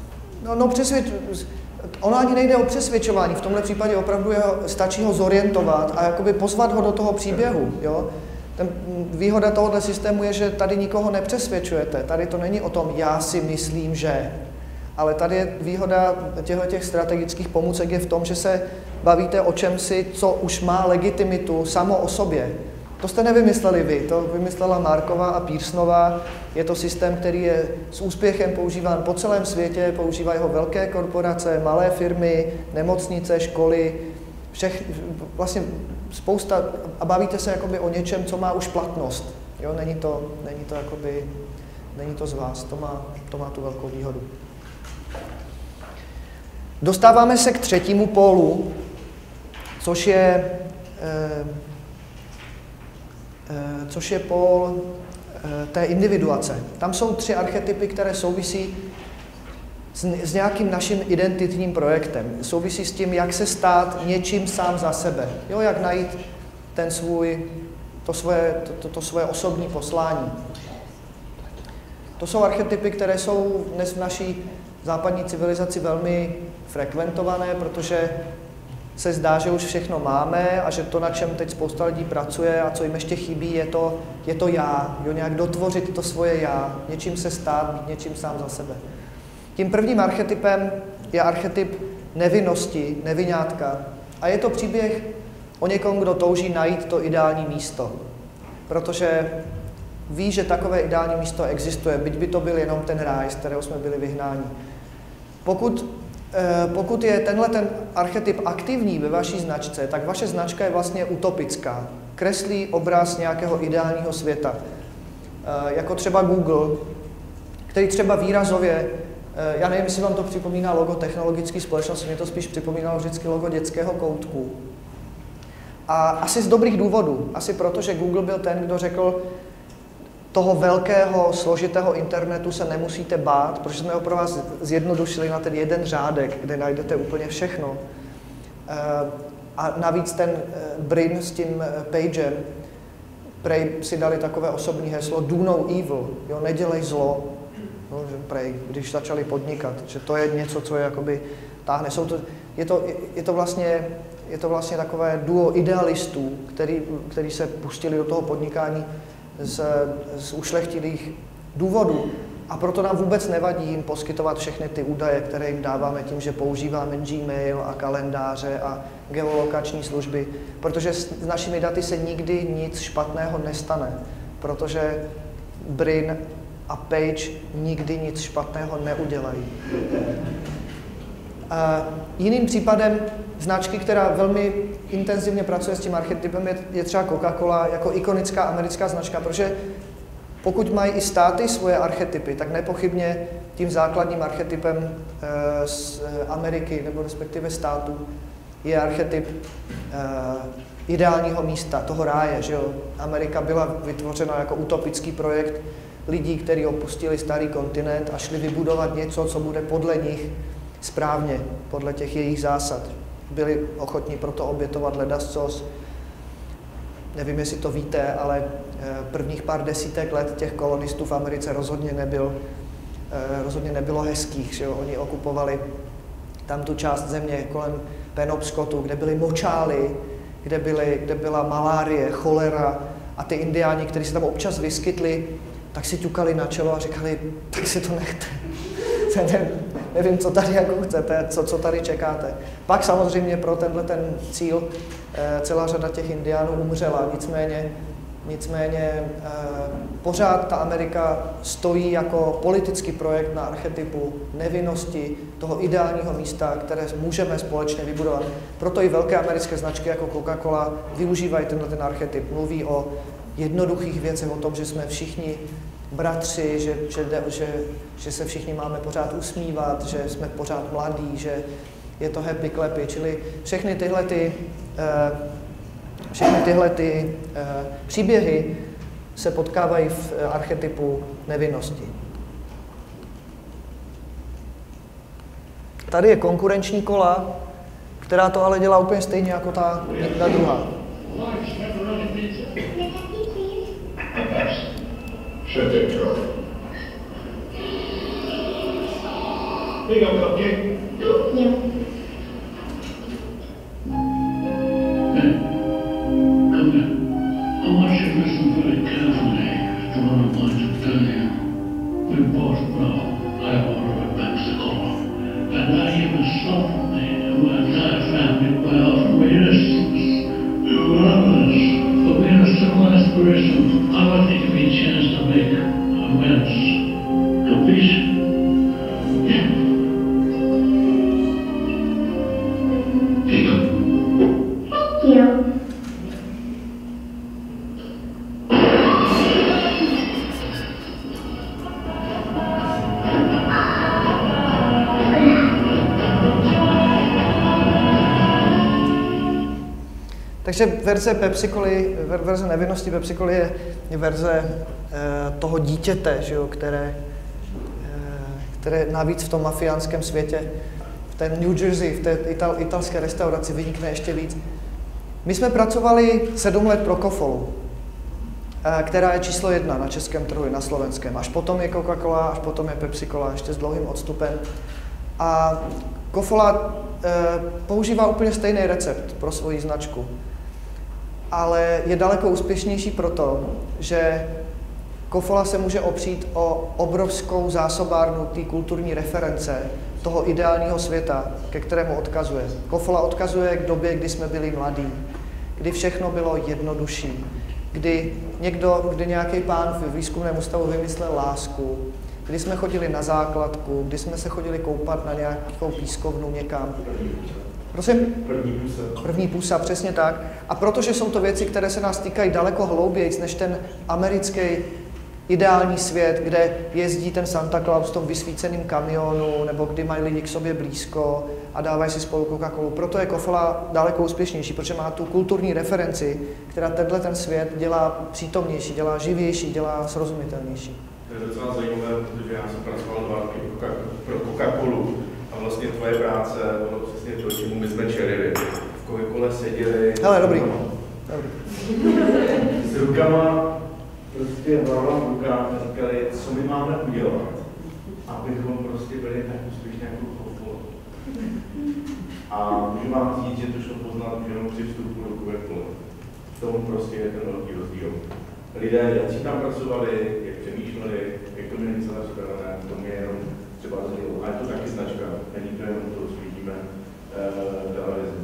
Ono ani nejde o přesvědčování, v tomhle případě opravdu stačí ho zorientovat a jakoby pozvat ho do toho příběhu. Jo? Výhoda tohoto systému je, že tady nikoho nepřesvědčujete. Tady to není o tom, já si myslím, že. Ale tady je výhoda těch strategických pomůcek je v tom, že se bavíte o čemsi, co už má legitimitu samo o sobě. To jste nevymysleli vy, to vymyslela Marková a Pearsonová. Je to systém, který je s úspěchem používán po celém světě, používají ho velké korporace, malé firmy, nemocnice, školy, vlastně spousta, a bavíte se jakoby o něčem, co má už platnost. Jo, není to z vás, to má tu velkou výhodu. Dostáváme se k třetímu pólu, což je pól té individuace. Tam jsou 3 archetypy, které souvisí s nějakým naším identitním projektem. Souvisí s tím, jak se stát něčím sám za sebe. Jo, jak najít to svoje osobní poslání. To jsou archetypy, které jsou dnes v naší západní civilizaci velmi frekventované, protože se zdá, že už všechno máme a že to, na čem teď spousta lidí pracuje a co jim ještě chybí, je to já. Jo, nějak dotvořit to svoje já, něčím se stát, být něčím sám za sebe. Tím prvním archetypem je archetyp nevinnosti, nevinátka. A je to příběh o někom, kdo touží najít to ideální místo. Protože ví, že takové ideální místo existuje, byť by to byl jenom ten ráj, z kterého jsme byli vyhnáni. Pokud je ten archetyp aktivní ve vaší značce, tak vaše značka je vlastně utopická. Kreslí obraz nějakého ideálního světa. Jako třeba Google, který třeba výrazově, já nevím, jestli vám to připomíná logo technologické společnosti, mě to spíš připomínalo vždycky logo dětského koutku. A asi z dobrých důvodů. Asi proto, že Google byl ten, kdo řekl, toho velkého, složitého internetu se nemusíte bát, protože jsme ho pro vás zjednodušili na ten jeden řádek, kde najdete úplně všechno. A navíc ten Brin s tím pagem, prej si dali takové osobní heslo do no evil, jo, nedělej zlo, no, že prej, když začali podnikat, že to je něco, co je jakoby táhne. Je to vlastně takové duo idealistů, který se pustili do toho podnikání z ušlechtilých důvodů a proto nám vůbec nevadí jim poskytovat všechny ty údaje, které jim dáváme tím, že používáme Gmail a kalendáře a geolokační služby, protože s našimi daty se nikdy nic špatného nestane, protože Brin a Page nikdy nic špatného neudělají. Jiným případem značky, která velmi intenzivně pracuje s tím archetypem, je třeba Coca-Cola jako ikonická americká značka, protože pokud mají i státy svoje archetypy, tak nepochybně tím základním archetypem z Ameriky nebo respektive států je archetyp ideálního místa, toho ráje, že jo. Amerika byla vytvořena jako utopický projekt lidí, kteří opustili starý kontinent a šli vybudovat něco, co bude podle nich správně, podle těch jejich zásad. Byli ochotní proto obětovat ledascos. Nevím, jestli to víte, ale prvních pár desítek let těch kolonistů v Americe rozhodně nebylo hezkých. Že jo? Oni okupovali tam tu část země kolem Penobscotu, kde byly močály, kde byla malárie, cholera a ty indiáni, kteří se tam občas vyskytli, tak si ťukali na čelo a říkali, tak si to nechte. Nevím, co tady jako chcete, co tady čekáte. Pak samozřejmě pro tenhle ten cíl celá řada těch indiánů umřela, nicméně pořád ta Amerika stojí jako politický projekt na archetypu nevinnosti, toho ideálního místa, které můžeme společně vybudovat. Proto i velké americké značky jako Coca-Cola využívají ten archetyp. Mluví o jednoduchých věcech, o tom, že jsme všichni bratři, že se všichni máme pořád usmívat, že jsme pořád mladí, že je to happy clappy, čili všechny tyhle příběhy se potkávají v archetypu nevinnosti. Tady je konkurenční kola, která to ale dělá úplně stejně jako ta druhá. Shut it, Charlie. Here you go, Cupcake. Yeah. Hey, come here. I want you to listen very carefully to what I'm going to tell you. We both know I order a Mexico, and I even softened me when entire family were offering me resistance. We were honest, but we had a similar aspiration. I want to give me a chance to make amends. Capiche? Yeah. Here you go. Thank you. Takže verze nevinnosti Pepsi-Coly je verze toho dítěte, že jo, které navíc v tom mafiánském světě, v té New Jersey, v té italské restauraci vynikne ještě víc. My jsme pracovali 7 let pro Coffolu, která je číslo 1 na českém trhu i na slovenském. Až potom je Coca-Cola, až potom je Pepsi-Cola, ještě s dlouhým odstupem. A Coffola používá úplně stejný recept pro svoji značku, ale je daleko úspěšnější proto, že Coffola se může opřít o obrovskou zásobárnu té kulturní reference toho ideálního světa, ke kterému odkazuje. Coffola odkazuje k době, kdy jsme byli mladí, kdy všechno bylo jednodušší, kdy nějaký pán v výzkumném ústavu vymyslel lásku, kdy jsme chodili na základku, kdy jsme se chodili koupat na nějakou pískovnu někam. Prosím? První pusa, přesně tak. A protože jsou to věci, které se nás týkají daleko hlouběji než ten americký ideální svět, kde jezdí ten Santa Claus v tom vysvíceném kamionu, nebo kdy mají lidi k sobě blízko a dávají si spolu Coca-Colu. Proto je Coffola daleko úspěšnější, protože má tu kulturní referenci, která ten svět dělá přítomnější, dělá živější, dělá srozumitelnější. To je docela zajímavé, protože já jsem pracoval 2 roky pro Coca-Colu a vlastně tvoje práce bylo přesně to, čemu my jsme čelili. V Coca-Cole seděli... Hele, dobrý. S rukama, prostě hlavama v rukách a říkali, co my máme udělat, abychom prostě byli tak úspěšní jako Coca-Cola. A můžu vám říct, že to šlo poznat jenom při vstupu do Coca-Cola. V tom prostě je ten velký rozdíl. Lidé, jak si tam pracovali, jak přemýšleli, jak to měli celé připravené, to mě jenom třeba rozdíl. A je to taky značka, není to jenom to, co vidíme v televizi.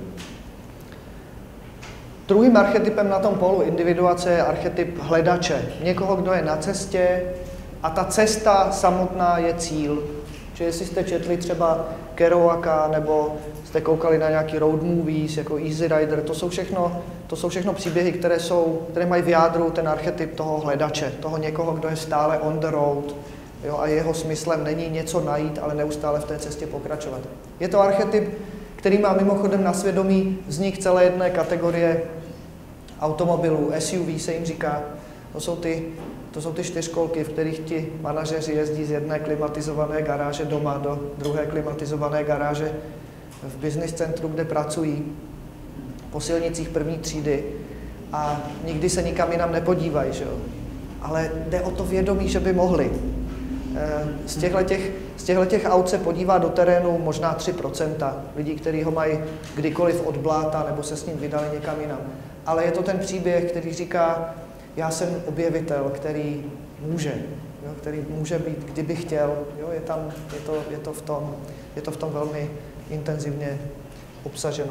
Druhým archetypem na tom polu individuace je archetyp hledače. Někoho, kdo je na cestě a ta cesta samotná je cíl. Že jestli jste četli třeba Kerouaka nebo jste koukali na nějaký road movies jako Easy Rider, to jsou všechno příběhy, které mají v jádru ten archetyp toho hledače, toho někoho, kdo je stále on the road, jo, a jeho smyslem není něco najít, ale neustále v té cestě pokračovat. Je to archetyp, který má mimochodem na svědomí vznik celé jedné kategorie automobilů, SUV se jim říká. To jsou ty čtyřkolky, v kterých ti manažeři jezdí z jedné klimatizované garáže doma do druhé klimatizované garáže v business centru, kde pracují, po silnicích první třídy a nikdy se nikam jinam nepodívají, že jo? Ale jde o to vědomí, že by mohli. Z těchto aut se podívá do terénu možná 3% lidí, kteří ho mají kdykoliv od bláta nebo se s ním vydali někam jinam. Ale je to ten příběh, který říká, já jsem objevitel, který může, jo, který může být, kdyby chtěl. Jo, je to v tom velmi intenzivně obsaženo.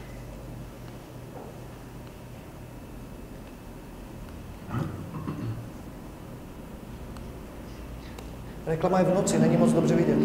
Reklama je v noci, není moc dobře vidět.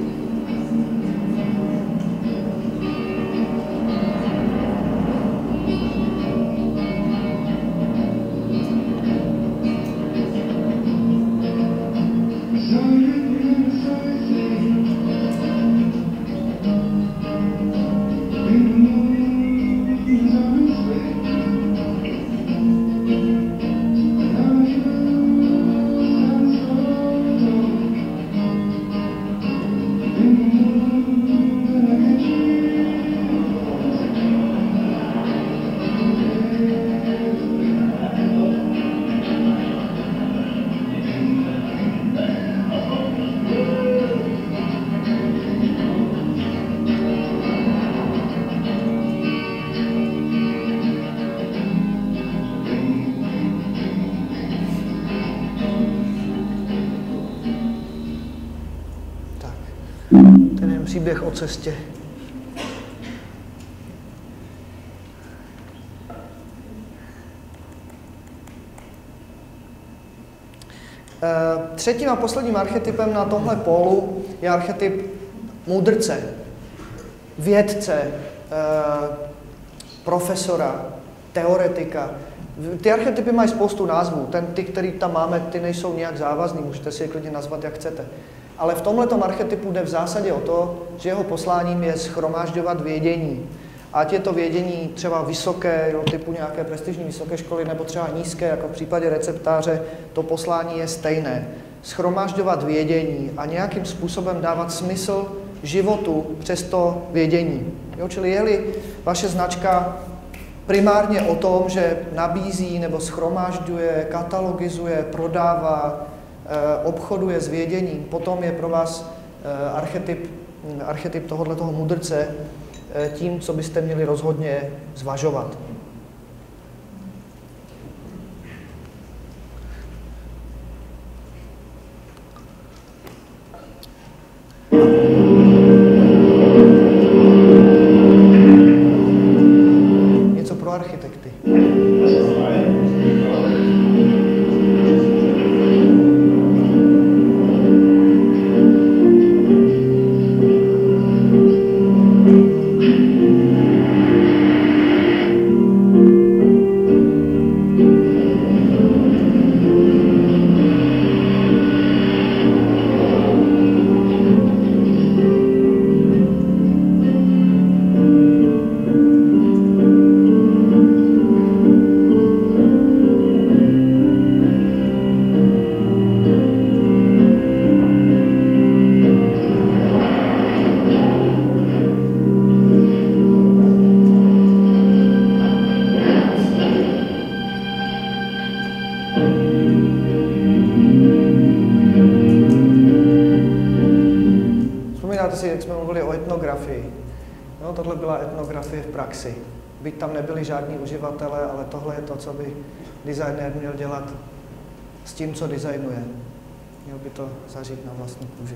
Příběh o cestě. Třetím a posledním archetypem na tomhle pólu je archetyp mudrce, vědce, profesora, teoretika. Ty archetypy mají spoustu názvů. Ty, který tam máme, ty nejsou nějak závazný, můžete si je klidně nazvat, jak chcete. Ale v tomhletom archetypu jde v zásadě o to, že jeho posláním je shromažďovat vědění. Ať je to vědění třeba vysoké, jo, typu nějaké prestižní vysoké školy, nebo třeba nízké, jako v případě receptáře, to poslání je stejné. Shromažďovat vědění a nějakým způsobem dávat smysl životu přes to vědění. Jo, čili je-li vaše značka primárně o tom, že nabízí nebo shromažďuje, katalogizuje, prodává, obchoduje s věděním, potom je pro vás archetyp tohoto mudrce tím, co byste měli rozhodně zvažovat. Něco pro architekty. Jak jsme mluvili o etnografii. No, tohle byla etnografie v praxi. Byť tam nebyli žádní uživatelé, ale tohle je to, co by designér měl dělat s tím, co designuje. Měl by to zažít na vlastní kůži.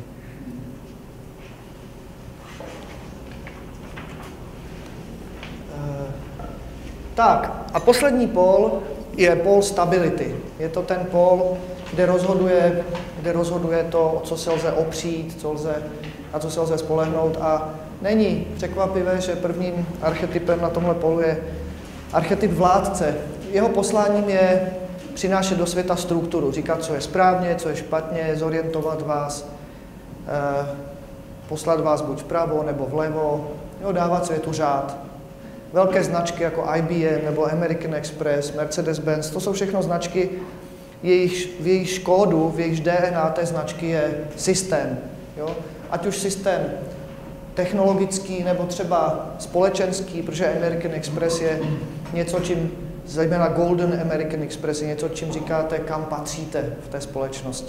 Tak, a poslední pól je pól stability. Je to ten pól, kde rozhoduje to, co se lze opřít, na co se lze spolehnout. A není překvapivé, že prvním archetypem na tomhle pólu je archetyp vládce. Jeho posláním je přinášet do světa strukturu, říkat, co je správně, co je špatně, zorientovat vás, poslat vás buď vpravo nebo vlevo, Jo, dávat světu řád. Velké značky jako IBM nebo American Express, Mercedes-Benz, to jsou všechno značky, v jejich kódu, v jejich DNA té značky je systém. Jo? Ať už systém technologický nebo třeba společenský, protože American Express je něco, čím, zejména Golden American Express, je něco, čím říkáte, kam patříte v té společnosti.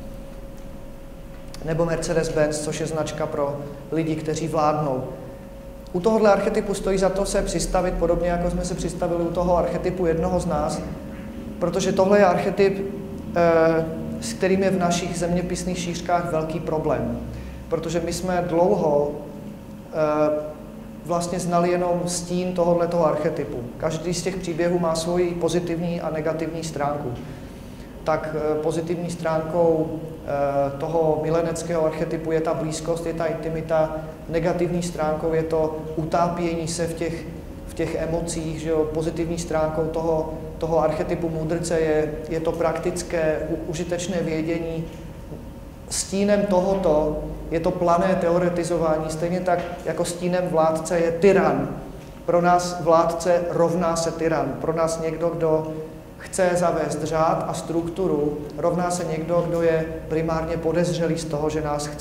Nebo Mercedes-Benz, což je značka pro lidi, kteří vládnou. U tohohle archetypu stojí za to se přistavit podobně, jako jsme se přistavili u toho archetypu jednoho z nás, protože tohle je archetyp, s kterým je v našich zeměpisných šířkách velký problém. Protože my jsme dlouho vlastně znali jenom stín tohoto archetypu. Každý z těch příběhů má svoji pozitivní a negativní stránku. Tak pozitivní stránkou toho mileneckého archetypu je ta blízkost, je ta intimita, negativní stránkou je to utápění se v těch emocích, že jo? Pozitivní stránkou toho archetypu mudrce je to praktické, užitečné vědění. Stínem tohoto je to plané teoretizování, stejně tak jako stínem vládce je tyran. Pro nás vládce rovná se tyran. Pro nás někdo, kdo chce zavést řád a strukturu, rovná se někdo, kdo je primárně podezřelý z toho, že nás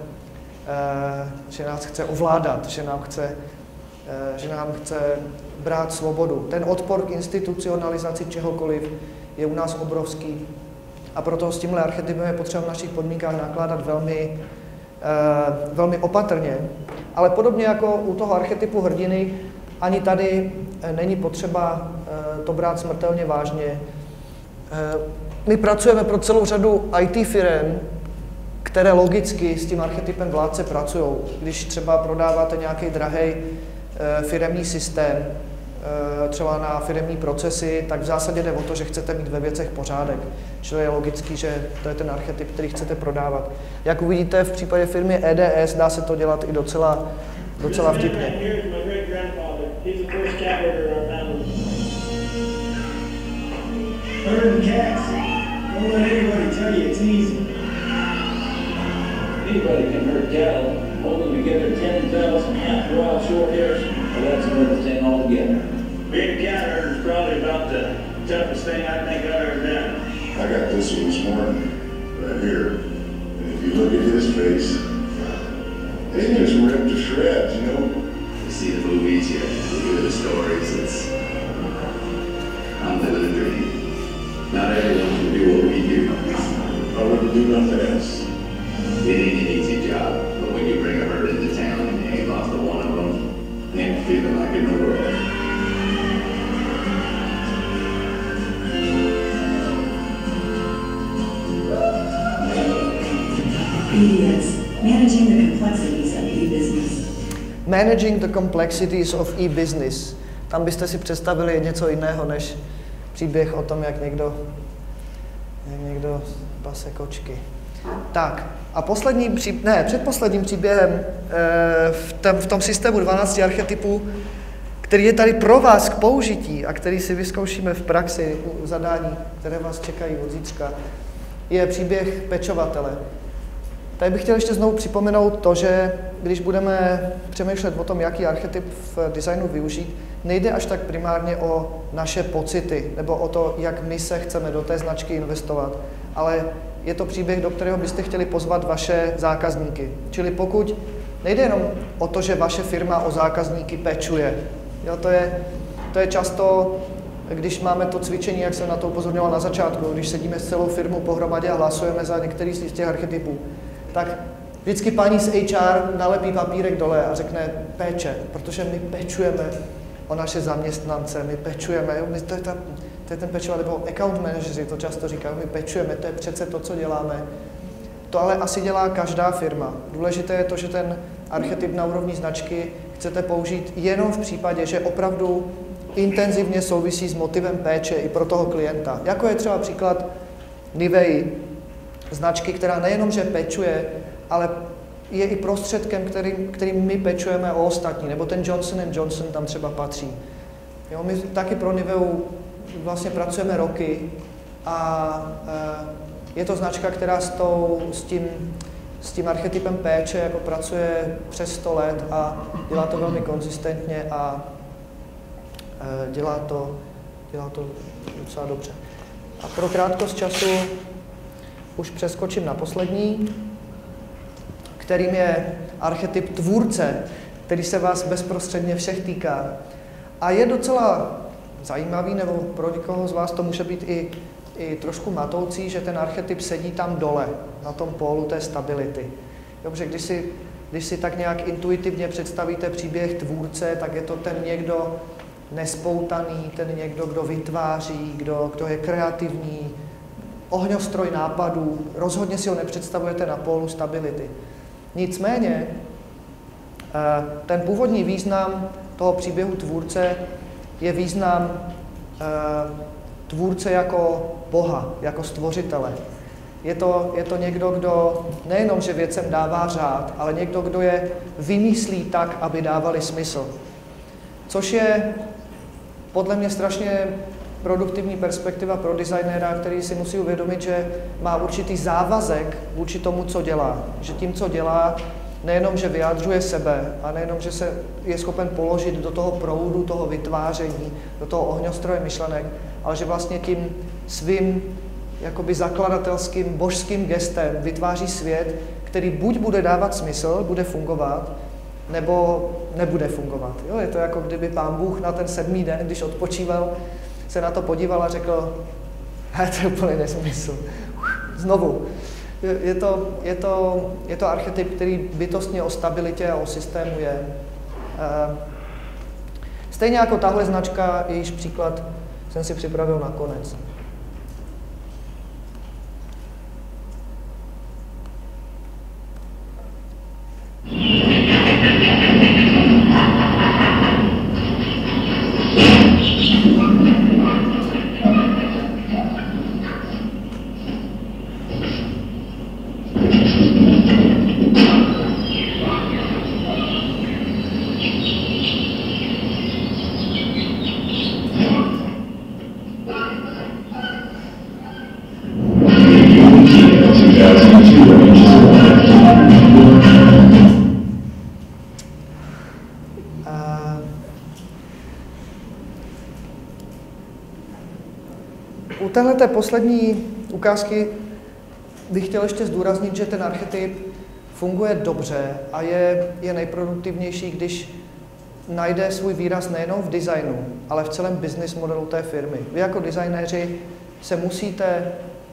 chce ovládat, že nám chce brát svobodu. Ten odpor k institucionalizaci čehokoliv je u nás obrovský. A proto s tímhle archetypem je potřeba v našich podmínkách nakládat velmi opatrně. Ale podobně jako u toho archetypu hrdiny, ani tady není potřeba to brát smrtelně vážně. My pracujeme pro celou řadu IT firem, které logicky s tím archetypem vládce pracují. Když třeba prodáváte nějaký drahý firemní systém, třeba na firemní procesy, tak v zásadě jde o to, že chcete mít ve věcech pořádek. Čili je logický, že to je ten archetyp, který chcete prodávat. Jak uvidíte, v případě firmy EDS dá se to dělat i docela vtipně. Anybody can hurt cattle, holding together 10,000 half-wild short hairs. Well, that's another thing altogether. Being a cat herder is probably about the toughest thing I think I've ever done. I got this one this morning, right here. And if you look at his face, it's just ripped to shreds, you know? You see the movies, you hear the stories, I'm living a dream. Not everyone can do what we do. I wouldn't do nothing else. It ain't an easy job, but when you bring a herd into town and you ain't lost a one of them, ain't feeling like in the world. BDS, managing the complexities of e-business. Managing the complexities of e-business. Tam byste si představili něco jiného, než příběh o tom, jak někdo pase kočky. Tak, a předposledním příběhem v tom systému 12 archetypů, který je tady pro vás k použití a který si vyzkoušíme v praxi u zadání, které vás čekají od zítřka, je příběh pečovatele. Tady bych chtěl ještě znovu připomenout to, že když budeme přemýšlet o tom, jaký archetyp v designu využít, nejde až tak primárně o naše pocity nebo o to, jak my se chceme do té značky investovat, ale je to příběh, do kterého byste chtěli pozvat vaše zákazníky. Čili pokud nejde jenom o to, že vaše firma o zákazníky pečuje. Jo, to je často, když máme to cvičení, jak jsem na to upozorňoval na začátku, když sedíme s celou firmou pohromadě a hlasujeme za některý z těch archetypů, tak vždycky paní z HR nalepí papírek dole a řekne péče, protože my pečujeme o naše zaměstnance, my pečujeme, to je ten pečovatel, nebo account manažeři to často říkají, my pečujeme, to je přece to, co děláme. To ale asi dělá každá firma. Důležité je to, že ten archetyp na úrovni značky chcete použít jenom v případě, že opravdu intenzivně souvisí s motivem péče i pro toho klienta. Jako je třeba příklad Nivea, značky, která nejenom, že pečuje, ale je i prostředkem, kterým my pečujeme o ostatní, nebo ten Johnson & Johnson tam třeba patří. Jo, my taky pro Niveu vlastně pracujeme roky a je to značka, která s s tím archetypem péče jako pracuje přes 100 let a dělá to velmi konzistentně a dělá to docela dobře. A pro krátkost času už přeskočím na poslední, kterým je archetyp tvůrce, který se vás bezprostředně všech týká. A je docela zajímavý, nebo pro někoho z vás to může být i trošku matoucí, že ten archetyp sedí tam dole, na tom pólu té stability. Dobře, když si tak nějak intuitivně představíte příběh tvůrce, tak je to ten někdo nespoutaný, ten někdo, kdo vytváří, kdo je kreativní, ohňostroj nápadů, rozhodně si ho nepředstavujete na pólu stability. Nicméně, ten původní význam toho příběhu tvůrce je význam tvůrce jako Boha, jako stvořitele. Je to někdo, kdo nejenom, že věcem dává řád, ale někdo, kdo je vymyslí tak, aby dávali smysl. Což je podle mě strašně produktivní perspektiva pro designéra, který si musí uvědomit, že má určitý závazek vůči tomu, co dělá. Že tím, co dělá, nejenom, že vyjádřuje sebe a nejenom, že se je schopen položit do toho proudu, toho vytváření, do toho ohňostroje myšlenek, ale že vlastně tím svým jakoby zakladatelským, božským gestem vytváří svět, který buď bude dávat smysl, bude fungovat, nebo nebude fungovat. Jo, je to jako kdyby Pán Bůh na ten 7. den, když odpočíval, se na to podíval a řekl, to je úplně nesmysl. Znovu. Je to archetyp, který bytostně o stabilitě a o systému je. Stejně jako tahle značka, jejíž příklad jsem si připravil na konec. U téhleté poslední ukázky bych chtěl ještě zdůraznit, že ten archetyp funguje dobře a je nejproduktivnější, když najde svůj výraz nejenom v designu, ale v celém business modelu té firmy. Vy jako designéři se musíte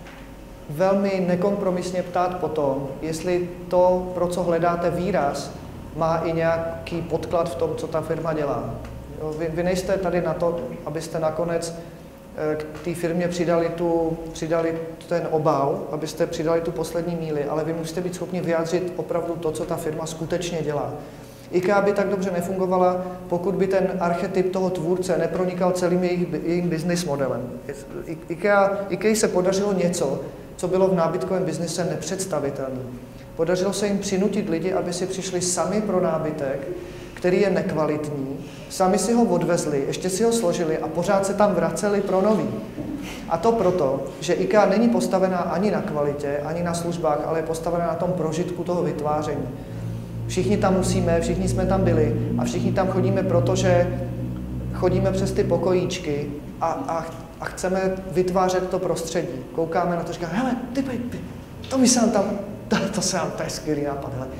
velmi nekompromisně ptát po tom, jestli to, pro co hledáte výraz, má i nějaký podklad v tom, co ta firma dělá. Vy nejste tady na to, abyste nakonec k té firmě přidali ten obal, abyste přidali tu poslední míli, ale vy musíte být schopni vyjádřit opravdu to, co ta firma skutečně dělá. IKEA by tak dobře nefungovala, pokud by ten archetyp toho tvůrce nepronikal celým jejím business modelem. IKEA se podařilo něco, co bylo v nábytkovém biznise nepředstavitelné. Podařilo se jim přinutit lidi, aby si přišli sami pro nábytek, který je nekvalitní, sami si ho odvezli, ještě si ho složili a pořád se tam vraceli pro nový. A to proto, že IKEA není postavená ani na kvalitě, ani na službách, ale je postavená na tom prožitku toho vytváření. Všichni tam musíme, všichni jsme tam byli a všichni tam chodíme, protože chodíme přes ty pokojíčky a chceme vytvářet to prostředí. Koukáme na to, říkáme, hele, to je skvělý nápad, hele.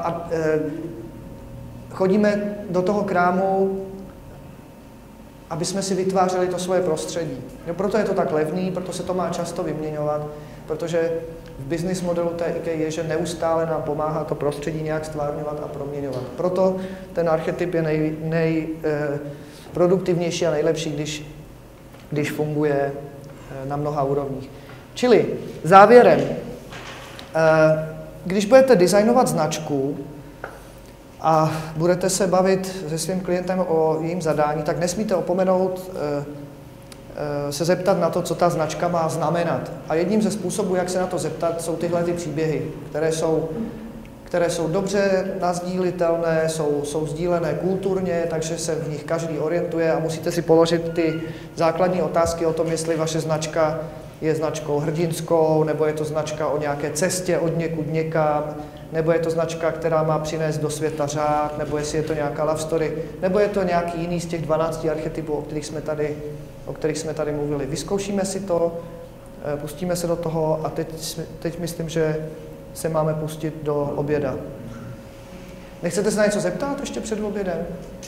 Chodíme do toho krámu, aby jsme si vytvářeli to svoje prostředí. No, proto je to tak levný, proto se to má často vyměňovat, protože v business modelu té IKEA je, že neustále nám pomáhá to prostředí nějak stvárňovat a proměňovat. Proto ten archetyp je nejproduktivnější a nejlepší, když funguje na mnoha úrovních. Čili závěrem, když budete designovat značku, a budete se bavit se svým klientem o jejím zadání, tak nesmíte opomenout se zeptat na to, co ta značka má znamenat. A jedním ze způsobů, jak se na to zeptat, jsou tyhle ty příběhy, které jsou dobře nasdílitelné, jsou sdílené kulturně, takže se v nich každý orientuje a musíte si položit ty základní otázky o tom, jestli vaše značka je značkou hrdinskou, nebo je to značka o nějaké cestě od někud někam, nebo je to značka, která má přinést do světa řád, nebo jestli je to nějaká love story, nebo je to nějaký jiný z těch 12 archetypů, o kterých jsme tady mluvili. Vyzkoušíme si to, pustíme se do toho a teď myslím, že se máme pustit do oběda. Nechcete se na něco zeptat ještě před obědem?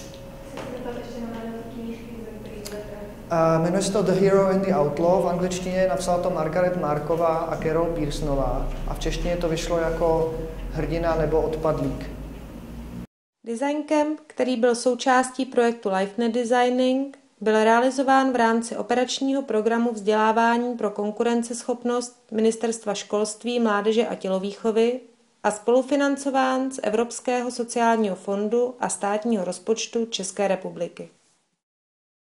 Jmenuje se to The Hero and the Outlaw, v angličtině napsala to Margaret Marková a Carol Pearsonová a v češtině to vyšlo jako Hrdina nebo Odpadlík. Design Camp, který byl součástí projektu LifeNet Designing, byl realizován v rámci operačního programu vzdělávání pro konkurenceschopnost Ministerstva školství, mládeže a tělovýchovy a spolufinancován z Evropského sociálního fondu a státního rozpočtu České republiky.